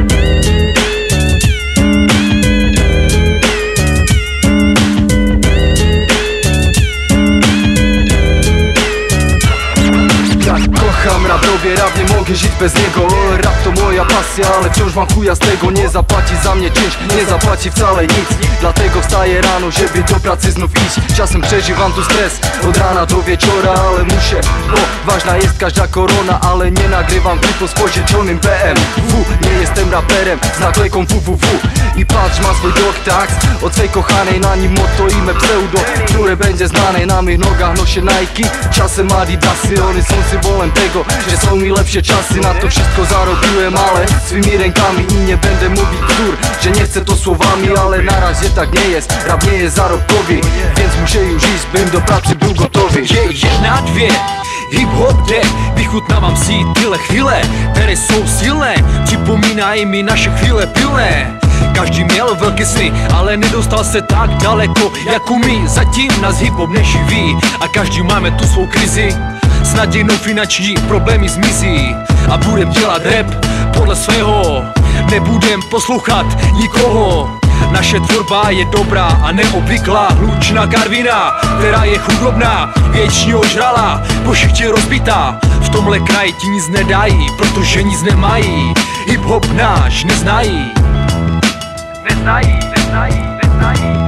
Kochám rap, robię rap, nie mogę żyć bez niego. Rap to moja pasja, ale wciąż mam chuja z tego. Nie zapłaci za mnie czynsz, nie zapłaci wcale nic. Dlatego wstaję rano, żeby do pracy znów iść. Czasem przeżywam tu stres, od rana do wieczora. Ale muszę, bo ważna jest każda korona. Ale nie nagrywam klipu z pożyczonym B M W. Nie jestem raperem z naklejką W W W. I patrz, ma swój doktax od swej kochanej, na nim motto imię pseudo, które będzie znane. Na mych nogach noszę Nike, czasem Adidasy. One są symbolem tego, że są mi lepsze czasy. Na to wszystko zarobiłem, ale swymi rękami. I nie będę mówić bzdur, że nie chcę to słowami. Ale na razie tak nie jest, rap nie jest zarobkowy, więc muszę już iść, bym do pracy był gotowy. Jedna, dvě, hip-hop jde, vychutnávám si tyhle chvíle, které jsou silné, připomínají mi naše chvíle pilné. Každý měl velké sny, ale nedostal se tak daleko jako my. Zatím nás hip-hop neživí a každý máme tu svou krizi. Snad jednou finanční problémy zmizí a budem dělat rap podle svého. Nebudem poslouchat nikoho Naše tvorba je dobrá a neobvyklá. Hlučná Karvina, která je chudobná, věčně ožralá, po šichtě rozbitá. V tomhle kraji ti nic nedají, protože nic nemají. Hip-hop náš neznají. Neznají, neznají, neznají.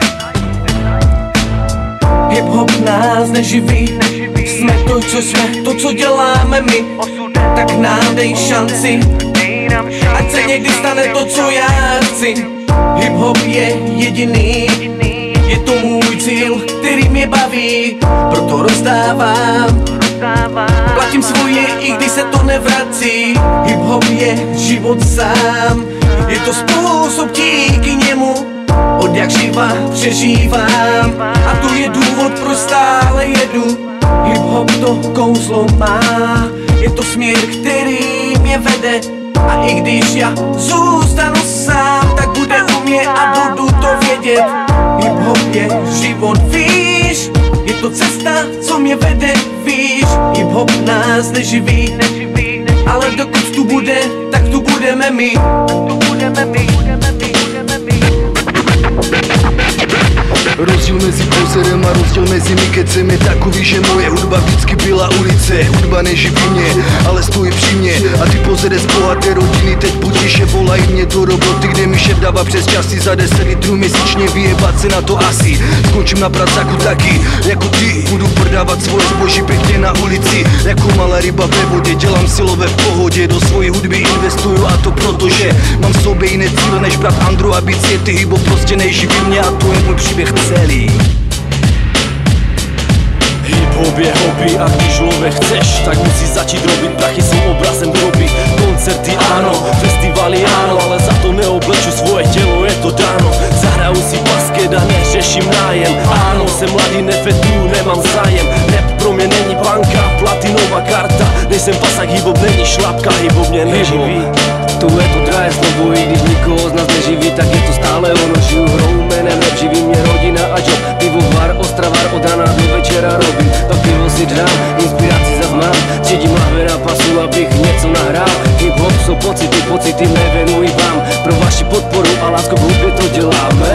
Hip-hop nás neživí, jsme to, co jsme, to, co děláme my. Tak nám dej šanci, ať se někdy stane to, co já chci. Hip-hop je jediný, je to můj cíl, který mě baví. Proto rozdávám, platím svoje, i když se to nevrací. Hip-hop je život sám, je to způsob, díky němu od jak živa přežívám. A to je důvod, proč stále jedu. Hip-hop to kouzlo má, je to směr, který mě vede. A i když já zůstanu sám, tak bude u mě a budu to vědět. Hip-hop je život, víš, je to cesta, co mě vede, víš. Hip-hop nás neživí, ale dokud tu bude, tak tu budeme my. Tu budeme my, budeme my, budeme my. Rozdíl mezi poserem a rozdíl mezi mikecem je takový, že moje hudba vždycky byla ulice. Hudba neživí mě, ale stojí při mě. A ty pozere z bohaté rodiny teď potěše, volají mě do roboty, kde mi šéf dává přes časy za deset litrů měsíčně. Vyjebat se na to asi, skončím na pracáku taky jako ty. Budu prodávat svoje zboží pěkně na ulici, jako malá ryba ve vodě. Dělám silové v pohodě, do svojí hudby investuju, a to protože mám v sobě jiné cíle než brat Andru a být světy. Hybo prostě neživí mě a to je můj příběh celý. Hip-hop je hobby a když love chceš, tak musíš začít robit. Prachy jsou obrazem doby, koncerty ano, festivaly ano, ale za to neobleču svoje tělo, je to dáno. Zahraju si basket a neřeším nájem. Ano, jsem mladý, nefetuju, nemám zájem. Rap pro mě není banka, platinová karta. Nejsem pasák, hip-hop není šlapka, hip-hop mě neživí. To je to drahé slovo, i když nikoho z nás neživí, tak je to stále ono. Žiju hrou jménem, rap živí mě rodina a job. Pivovar, ostravar, od rána do večera robím. Pak pivo si dám, inspiraci zas mám. Tředím lahve na pasu, abych něco nahrál. Hip-hop jsou pocity, pocity nevěnuji vám. Pro vaši podporu a lásku v hudbě to děláme.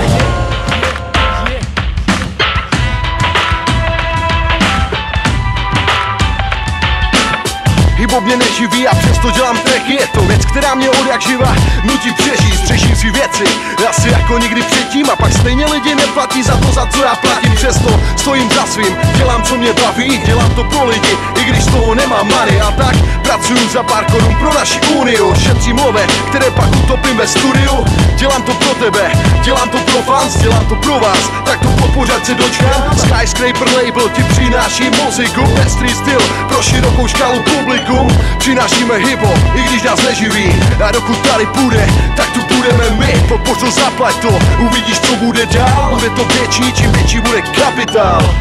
Hip-hop mě neživí a přesto dělám tracky. Je to věc, která mě od jak živa nutí přežít. Střeším si věci, asi jako nikdy předtím. A pak stejně lidi neplatí za to, za co já platím. Přesto stojím za svým, dělám co mě baví. Dělám to pro lidi, i když z toho nemám money. A tak pracuju za pár korun pro naši uniu. Šetřím love, které pak utopím ve studiu. Dělám to pro tebe, dělám to pro fans, dělám to pro vás. Tak to podpořit se dočkám. Skyscraper label ti přináší muziku. Pestrý styl pro širokou škálu publiku. Přinášíme hip-hop, i když nás neživí. A dokud tady půjde, tak tu budeme my. Podpoř to, zaplať to, uvidíš, co bude dál. Bude to větší, čím větší bude kapitál.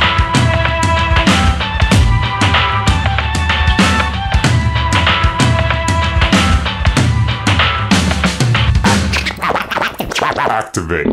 Activate.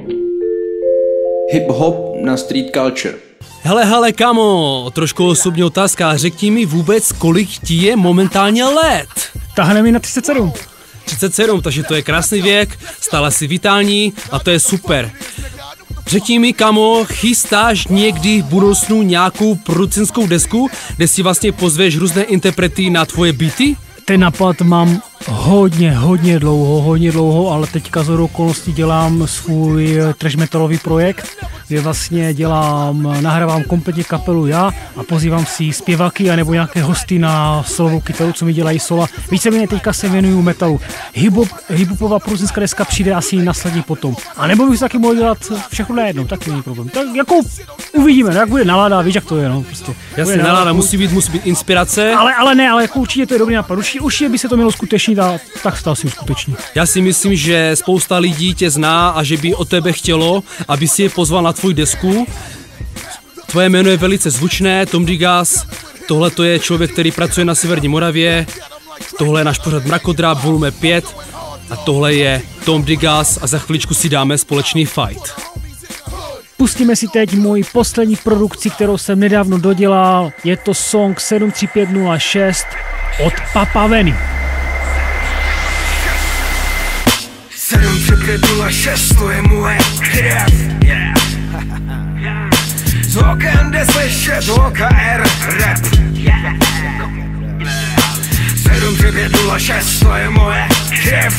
Hip-hop na street culture. Hele, hele, kamo, trošku osobní otázka. Řekni mi vůbec, kolik ti je momentálně let? Tahne mi na třicet sedm. třicet sedm, takže to je krásný věk, stále si vitální a to je super. Řekni mi, kamo, chystáš někdy v budoucnu nějakou producentskou desku, kde si vlastně pozveš různé interprety na tvoje beaty? Ten nápad mám hodně, hodně dlouho, hodně dlouho, ale teďka z okolností dělám svůj trash metalový projekt, kde vlastně dělám, nahrávám kompletně kapelu já a pozývám si zpěváky anebo nějaké hosty na solovou kytaru, co mi dělají sola. Víceméně teďka se věnuju metalu. Hip-hop, hip-hopová producentská deska přijde asi následně potom. A nebo bych taky mohl dělat všechno najednou, taky není problém. Tak jako uvidíme, jak bude nálada, víš jak to je, no prostě. Jasně, nálada, nálada musí být, musí být inspirace. Ale, ale ne, ale jako určitě to je dobrý nápad, určitě, určitě by se to mělo skutečnit a tak se to asi uskuteční. Já si myslím, že spousta lidí tě zná a že by od tebe chtělo, aby si je pozval na tvůj desku. Tvoje jméno je velice zvučné, Tom Digas. Tohle to je člověk, který pracuje na Severní Moravě. Tohle je náš pořad Mrakodrap, volume pět. A tohle je Tom Digas a za chviličku si dáme společný fight. Pustíme si teď moji poslední produkci, kterou jsem nedávno dodělal. Je to song sedm tři pět nula šest od Papa Veny. sedm tři pět nula šest, to je moje krev. Yeah. Z oken jde slyšet O K R rap. Yeah. sedm tři pět nula šest, to je moje krev.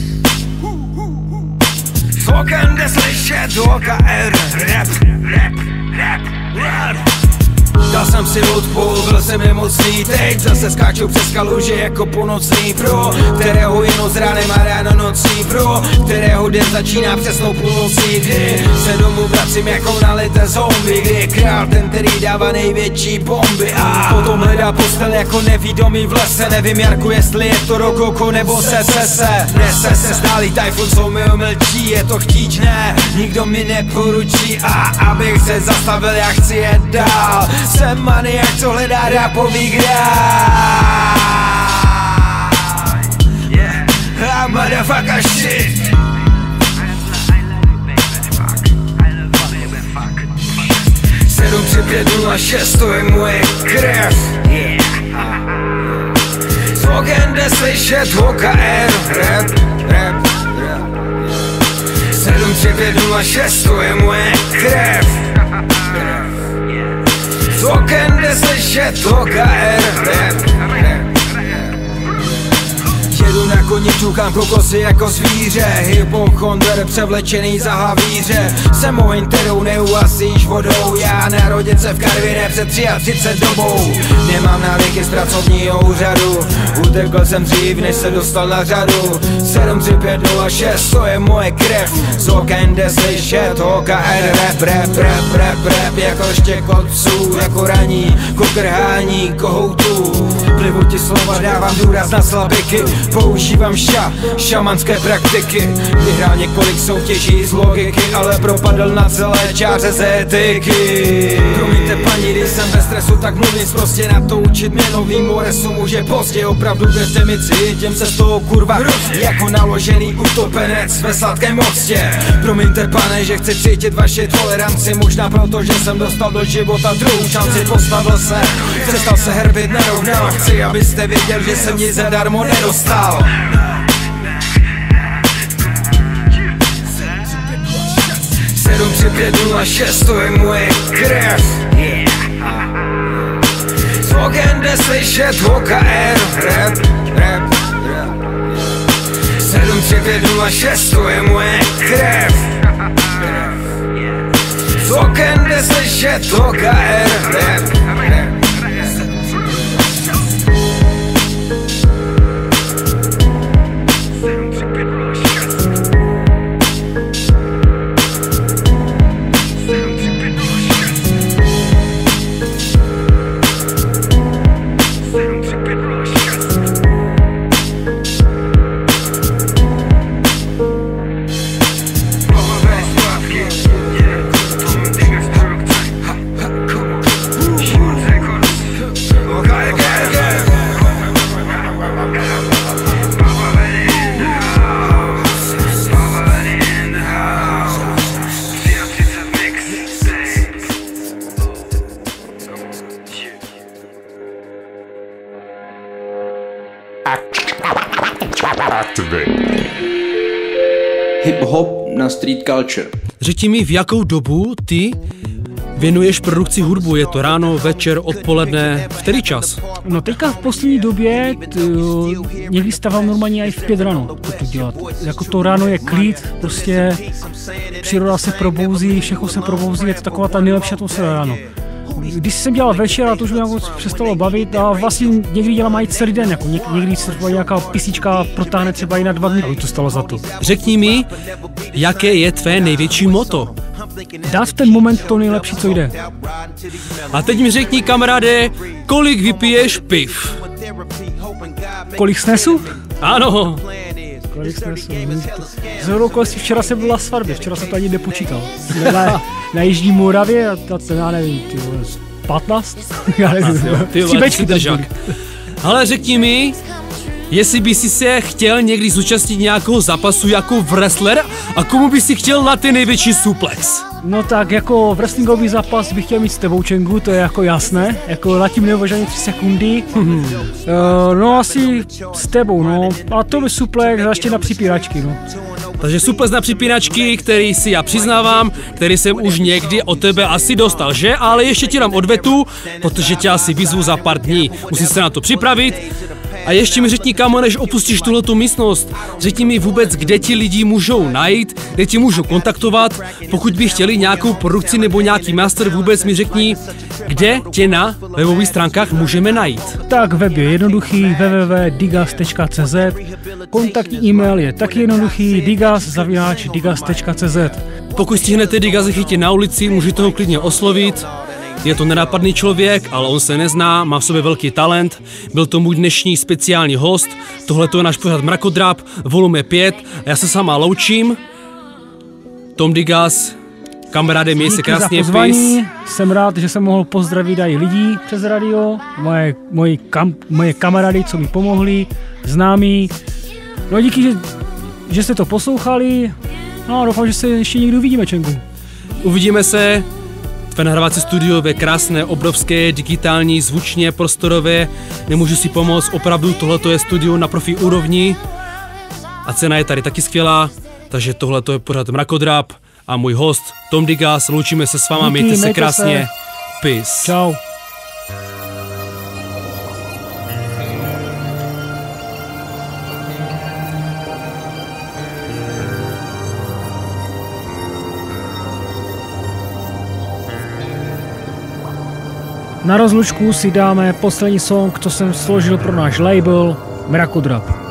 Z oken jde slyšet O K R rap. Rap, rap, rap. Dal jsem si odpol, byl jsem nemocný, teď zase skáču přes kaluže jako ponocný pro, kterého je noc ránem a ráno nocí pro, kterého den začíná přesnou půlnocí, kdy se domů vracím jako nalité zombie, kdy je král ten, který dává největší bomby a potom hledá postel jako nevídomý v lese, nevím Jarku, jestli je to rokoko nebo se se se, nese se stálý tajfun, co mi omlčí, je to chtíč, ne, nikdo mi neporučí a abych se zastavil, já chci jet dál. Jsem maniak, co hledá rapový grál. Yeah, I'm motherfucker shit. sedm tři pět nula šest, to je moje krev. Yeah. Z oken jde slyšet O K R rap, rap, rap. sedm tři pět nula šest, to je moje krev. Z oken jde slyšet O K R rap, rap. Jedu na koni, ťukám kokosy jako zvíře, hypochonder převlečený za havíře. Jsem mohin, kterou neuhasíš vodou, já narodil se v Karviné před třicet tři dobou. Nemám návyky z pracovního úřadu, utekl jsem dřív, než se dostal na řadu. sedm tři pět nula šest, to je moje krev. Z oken jde slyšet O K R rap, rap, rap, rap, rap. Jako štěkot psů, jako raní, kokrhání kohoutů. Plivu ti slova, dávám důraz na slabiky, používám ša, šamanské praktiky. Vyhrál několik soutěží z logiky, ale propadl na celé čáře z etiky. Promiňte paní, když jsem ve stresu, tak mluvím prostě na to učit mě novýmu resu. Může pozdě, opravdu věřte mi, cítím se z toho kurva jako naložený utopenec ve sladkém mostě. Promiňte pane, že chci cítit vaši toleranci, možná proto, že jsem dostal do života druhou šanci. Postavil se, přestal se herbit, nerovnal. Chci, abyste věděl, že jsem nic zadarmo nedostal. sedm tři pět nula šest, to je moje krev. Yeah. Z oken jde slyšet O K R rap, rap, rap. sedm tři pět nula šest, to je moje krev. Z oken jde slyšet O K R rap, rap. Hip-hop na street culture. Řekni mi, v jakou dobu ty věnuješ produkci hudbu? Je to ráno, večer, odpoledne, v který čas? No teďka v poslední době t, někdy stávám normálně i v pět ráno to dělat. Jako to ráno je klid, prostě příroda se probouzí, všechno se probouzí, je to taková ta nejlepší atmosféra ráno. Když jsem dělal večer a to už mě přestalo bavit a vlastně někdy dělám i celý den, jako něk, někdy se nějaká písnička protáhne třeba i na dva dny, aby to stalo za to. Řekni mi, jaké je tvé největší motto? Dát v ten moment to nejlepší, co jde. A teď mi řekni, kamaráde, kolik vypiješ piv? Kolik snesu? Ano. Kolik snesu? Zhodou okolností včera jsem byla svatbě, včera jsem to ani nepočítal. Na, na Jižní Moravě a to, já nevím, ty vole, patnáct? Já nevím, ty vole, ty držák. Ale řekni mi, jestli by si se chtěl někdy zúčastnit nějakého zápasu jako wrestler a komu by si chtěl na ten největší suplex? No tak jako wrestlingový zápas bych chtěl mít s tebou, Čengu, to je jako jasné, jako na tím neuvažuji tři sekundy. uh, no asi s tebou, no, a to by suplex ještě na připíračky, no. Takže super na připínačky, který si já přiznávám, který jsem už někdy od tebe asi dostal, že? Ale ještě ti dám odvetu, protože tě asi vyzvu za pár dní. Musím se na to připravit. A ještě mi řekni, kámo, než opustíš tuhletu místnost, řekni mi vůbec, kde ti lidi můžou najít, kde ti můžou kontaktovat. Pokud by chtěli nějakou produkci nebo nějaký master, vůbec mi řekni, kde tě na webových stránkách můžeme najít. Tak web je jednoduchý, w w w tečka digas tečka c z. Kontaktní e-mail je taky jednoduchý, digas zavináč digas tečka c z. Pokud stihnete Digaze chytit na ulici, můžete ho klidně oslovit. Je to nenápadný člověk, ale on se nezná, má v sobě velký talent. Byl to můj dnešní speciální host. Tohle je náš pořad Mrakodrap, volume pět. A já se sama loučím. Tom Digas, kamaráde, měj se krásně, peace. Jsem rád, že jsem mohl pozdravit i lidí přes radio, moje, moje, kam, moje kamarády, co mi pomohli, známí. No díky, že, že jste to poslouchali. No a doufám, že se ještě někdy uvidíme, Čenku. Uvidíme se. Tvé nahrávací studio je krásné, obrovské, digitální, zvučně, prostorové. Nemůžu si pomoct, opravdu tohleto je studio na profi úrovni. A cena je tady taky skvělá, takže tohleto je pořád Mrakodrap a můj host Tom Digas. Loučíme se s váma, Díky, mějte se mějte krásně. Se. Peace. Čau. Na rozlučku si dáme poslední song, co jsem složil pro náš label Mrakodrap.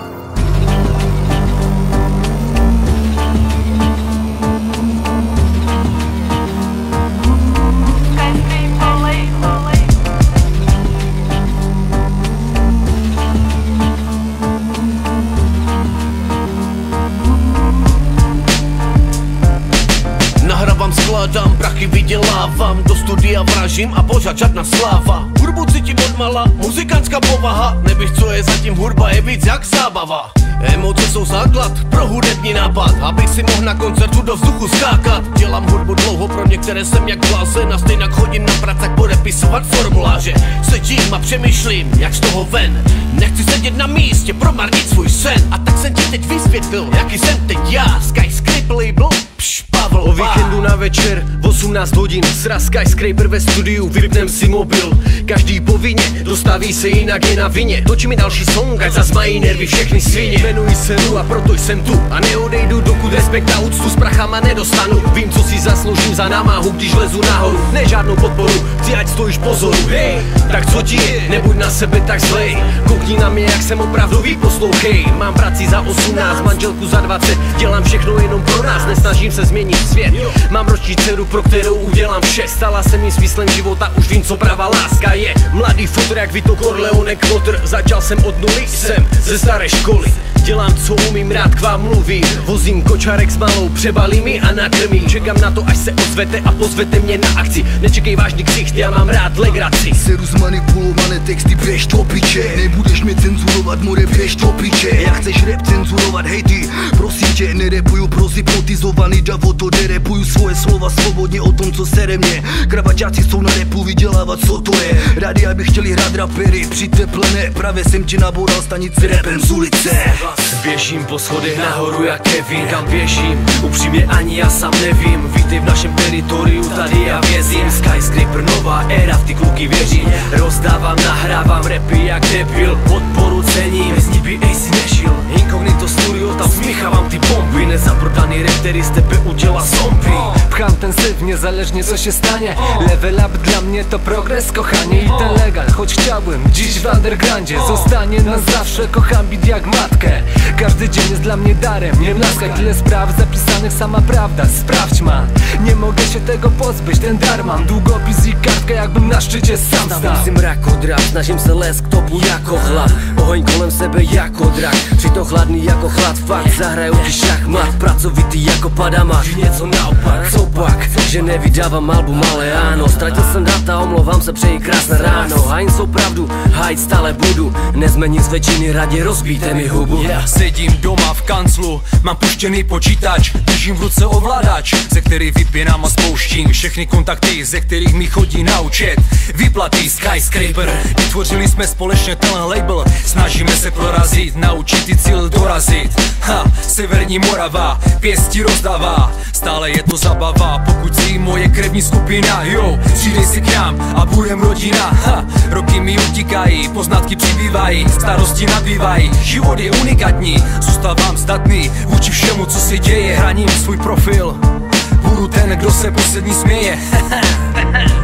Skládám, prachy vydělávám, do studia vražím a pořád žádná sláva. Hudbu cítím odmala, muzikantská povaha, nevíš co je zatím hudba, je víc jak zábava. Emoce jsou základ pro hudební nápad, abych si mohl na koncertu do vzduchu skákat. Dělám hudbu dlouho, pro některé jsem jak blázen a stejně chodím na pracek podepisovat formuláře. Sedím a přemýšlím, jak z toho ven. Nechci sedět na místě, promarnit svůj sen. A tak jsem ti teď vysvětlil, jaký jsem teď já. Skyscraper label, pš, Pavel. O víkendu na večer, osmnáct hodin, sraz Skyscraper ve studiu, vypnem si mobil. Každý povinně, dostaví se jinak, je na vině. Točí mi další song, ať zas mají nervy všechny svině. Jmenuji se Nu a proto jsem tu a neodejdu, dokud respekt a úctu s prachama nedostanu. Vím, co si zasloužím za námahu, když lezu nahoru. Ne žádnou podporu, chci, ať stojíš pozoru. Hej, tak co ti je, nebuď na sebe tak zlej. Koukni na mě, jak jsem opravdový, poslouchej. Mám práci za osmnáct, manželku za dvacet. Dělám všechno jenom pro nás, nesnažím se změnit svět. Mám roční dceru, pro kterou udělám vše. Stala se mi smyslem života, už vím, co pravá láska je. Mladý fotr, jak Vito Corleone Kvotr. Začal jsem od nuly, jsem ze staré školy. Dělám, co umím, rád k vám mluvím. Vozím kočárek s malou, přebalí mi a nakrmím. Čekám na to, až se ozvete a pozvete mě na akci. Nečekej vážný ksicht, já mám rád legraci. Seru zmanipulované texty, běž do piče. Nebudeš mě cenzurovat, more, běž do piče. Jak chceš rap cenzurovat, hej ty, prosím tě, nerepuju pro zhypnotizovaný davo, to derepuju svoje slova svobodně o tom, co sere mě. Kravaťáci jsou na repu vydělávat, co to je. Rádi, aby chtěli hrát rapery, přiteplené. Právě jsem ti naboral stanici rapem z ulice. Běžím po schodech nahoru jak Kevin, kam běžím, upřímně ani já sám nevím. Vítej v našem teritoriu, tady já vězím. Skyscraper, nová éra, v ty kluky věřím. Rozdávám, nahrávám rapy jak debil, podporu cením, bez ní by A C nežil. Inkognito studio, tam smíchávám ty bomby. Nezaprodaný rap, který z tebe udělá zombie. Pchám ten syf, niezależnie co się stanie. Level up dla mnie to progres, kochanie. I ten legal, choć chciałbym dziś w undergroundzie zostanie na zawsze, kocham beat jak matkę. Każdy dzień jest dla mnie darem, nie mlaskaj. Tyle spraw zapisanych, sama prawda, sprawdź ma. Nie mogę się tego pozbyć, ten dar mam. Długopis i kartka, jakbym na szczycie sam stał. Stavím si mrakodrap, snažím se lézt k topu jako chlap. Oheň kolem sebe jako drak, přitom chladný jako chlad. Fakt, zahraju ti šachmat, pracovitý jako padamak. Něco naopak, co pak, že nevydávám album, ale ano. Ztratil jsem data, omlouvám se, přeji krásné ráno. Hajn svou pravdu, hajt stále budu. Nezmením z většiny, radě rozbíjte mi hubu. Já sedím doma v kanclu, mám puštěný počítač, držím v ruce ovladač, ze který vypínám a spouštím všechny kontakty, ze kterých mi chodí na účet výplaty. Skyscraper, vytvořili jsme společně ten label, snažíme se prorazit, naučit ty cíl dorazit. Ha, Severní Morava, pěstí rozdává, stále je to zabava, pokud si moje krevní skupina, jo, přidej si k nám a budem rodina. Ha, roky mi utíkají, poznatky přibývají, starosti nabývají, život je unikátní, zůstávám zdatný vůči všemu, co se děje, hraním svůj profil, budu ten, kdo se poslední směje.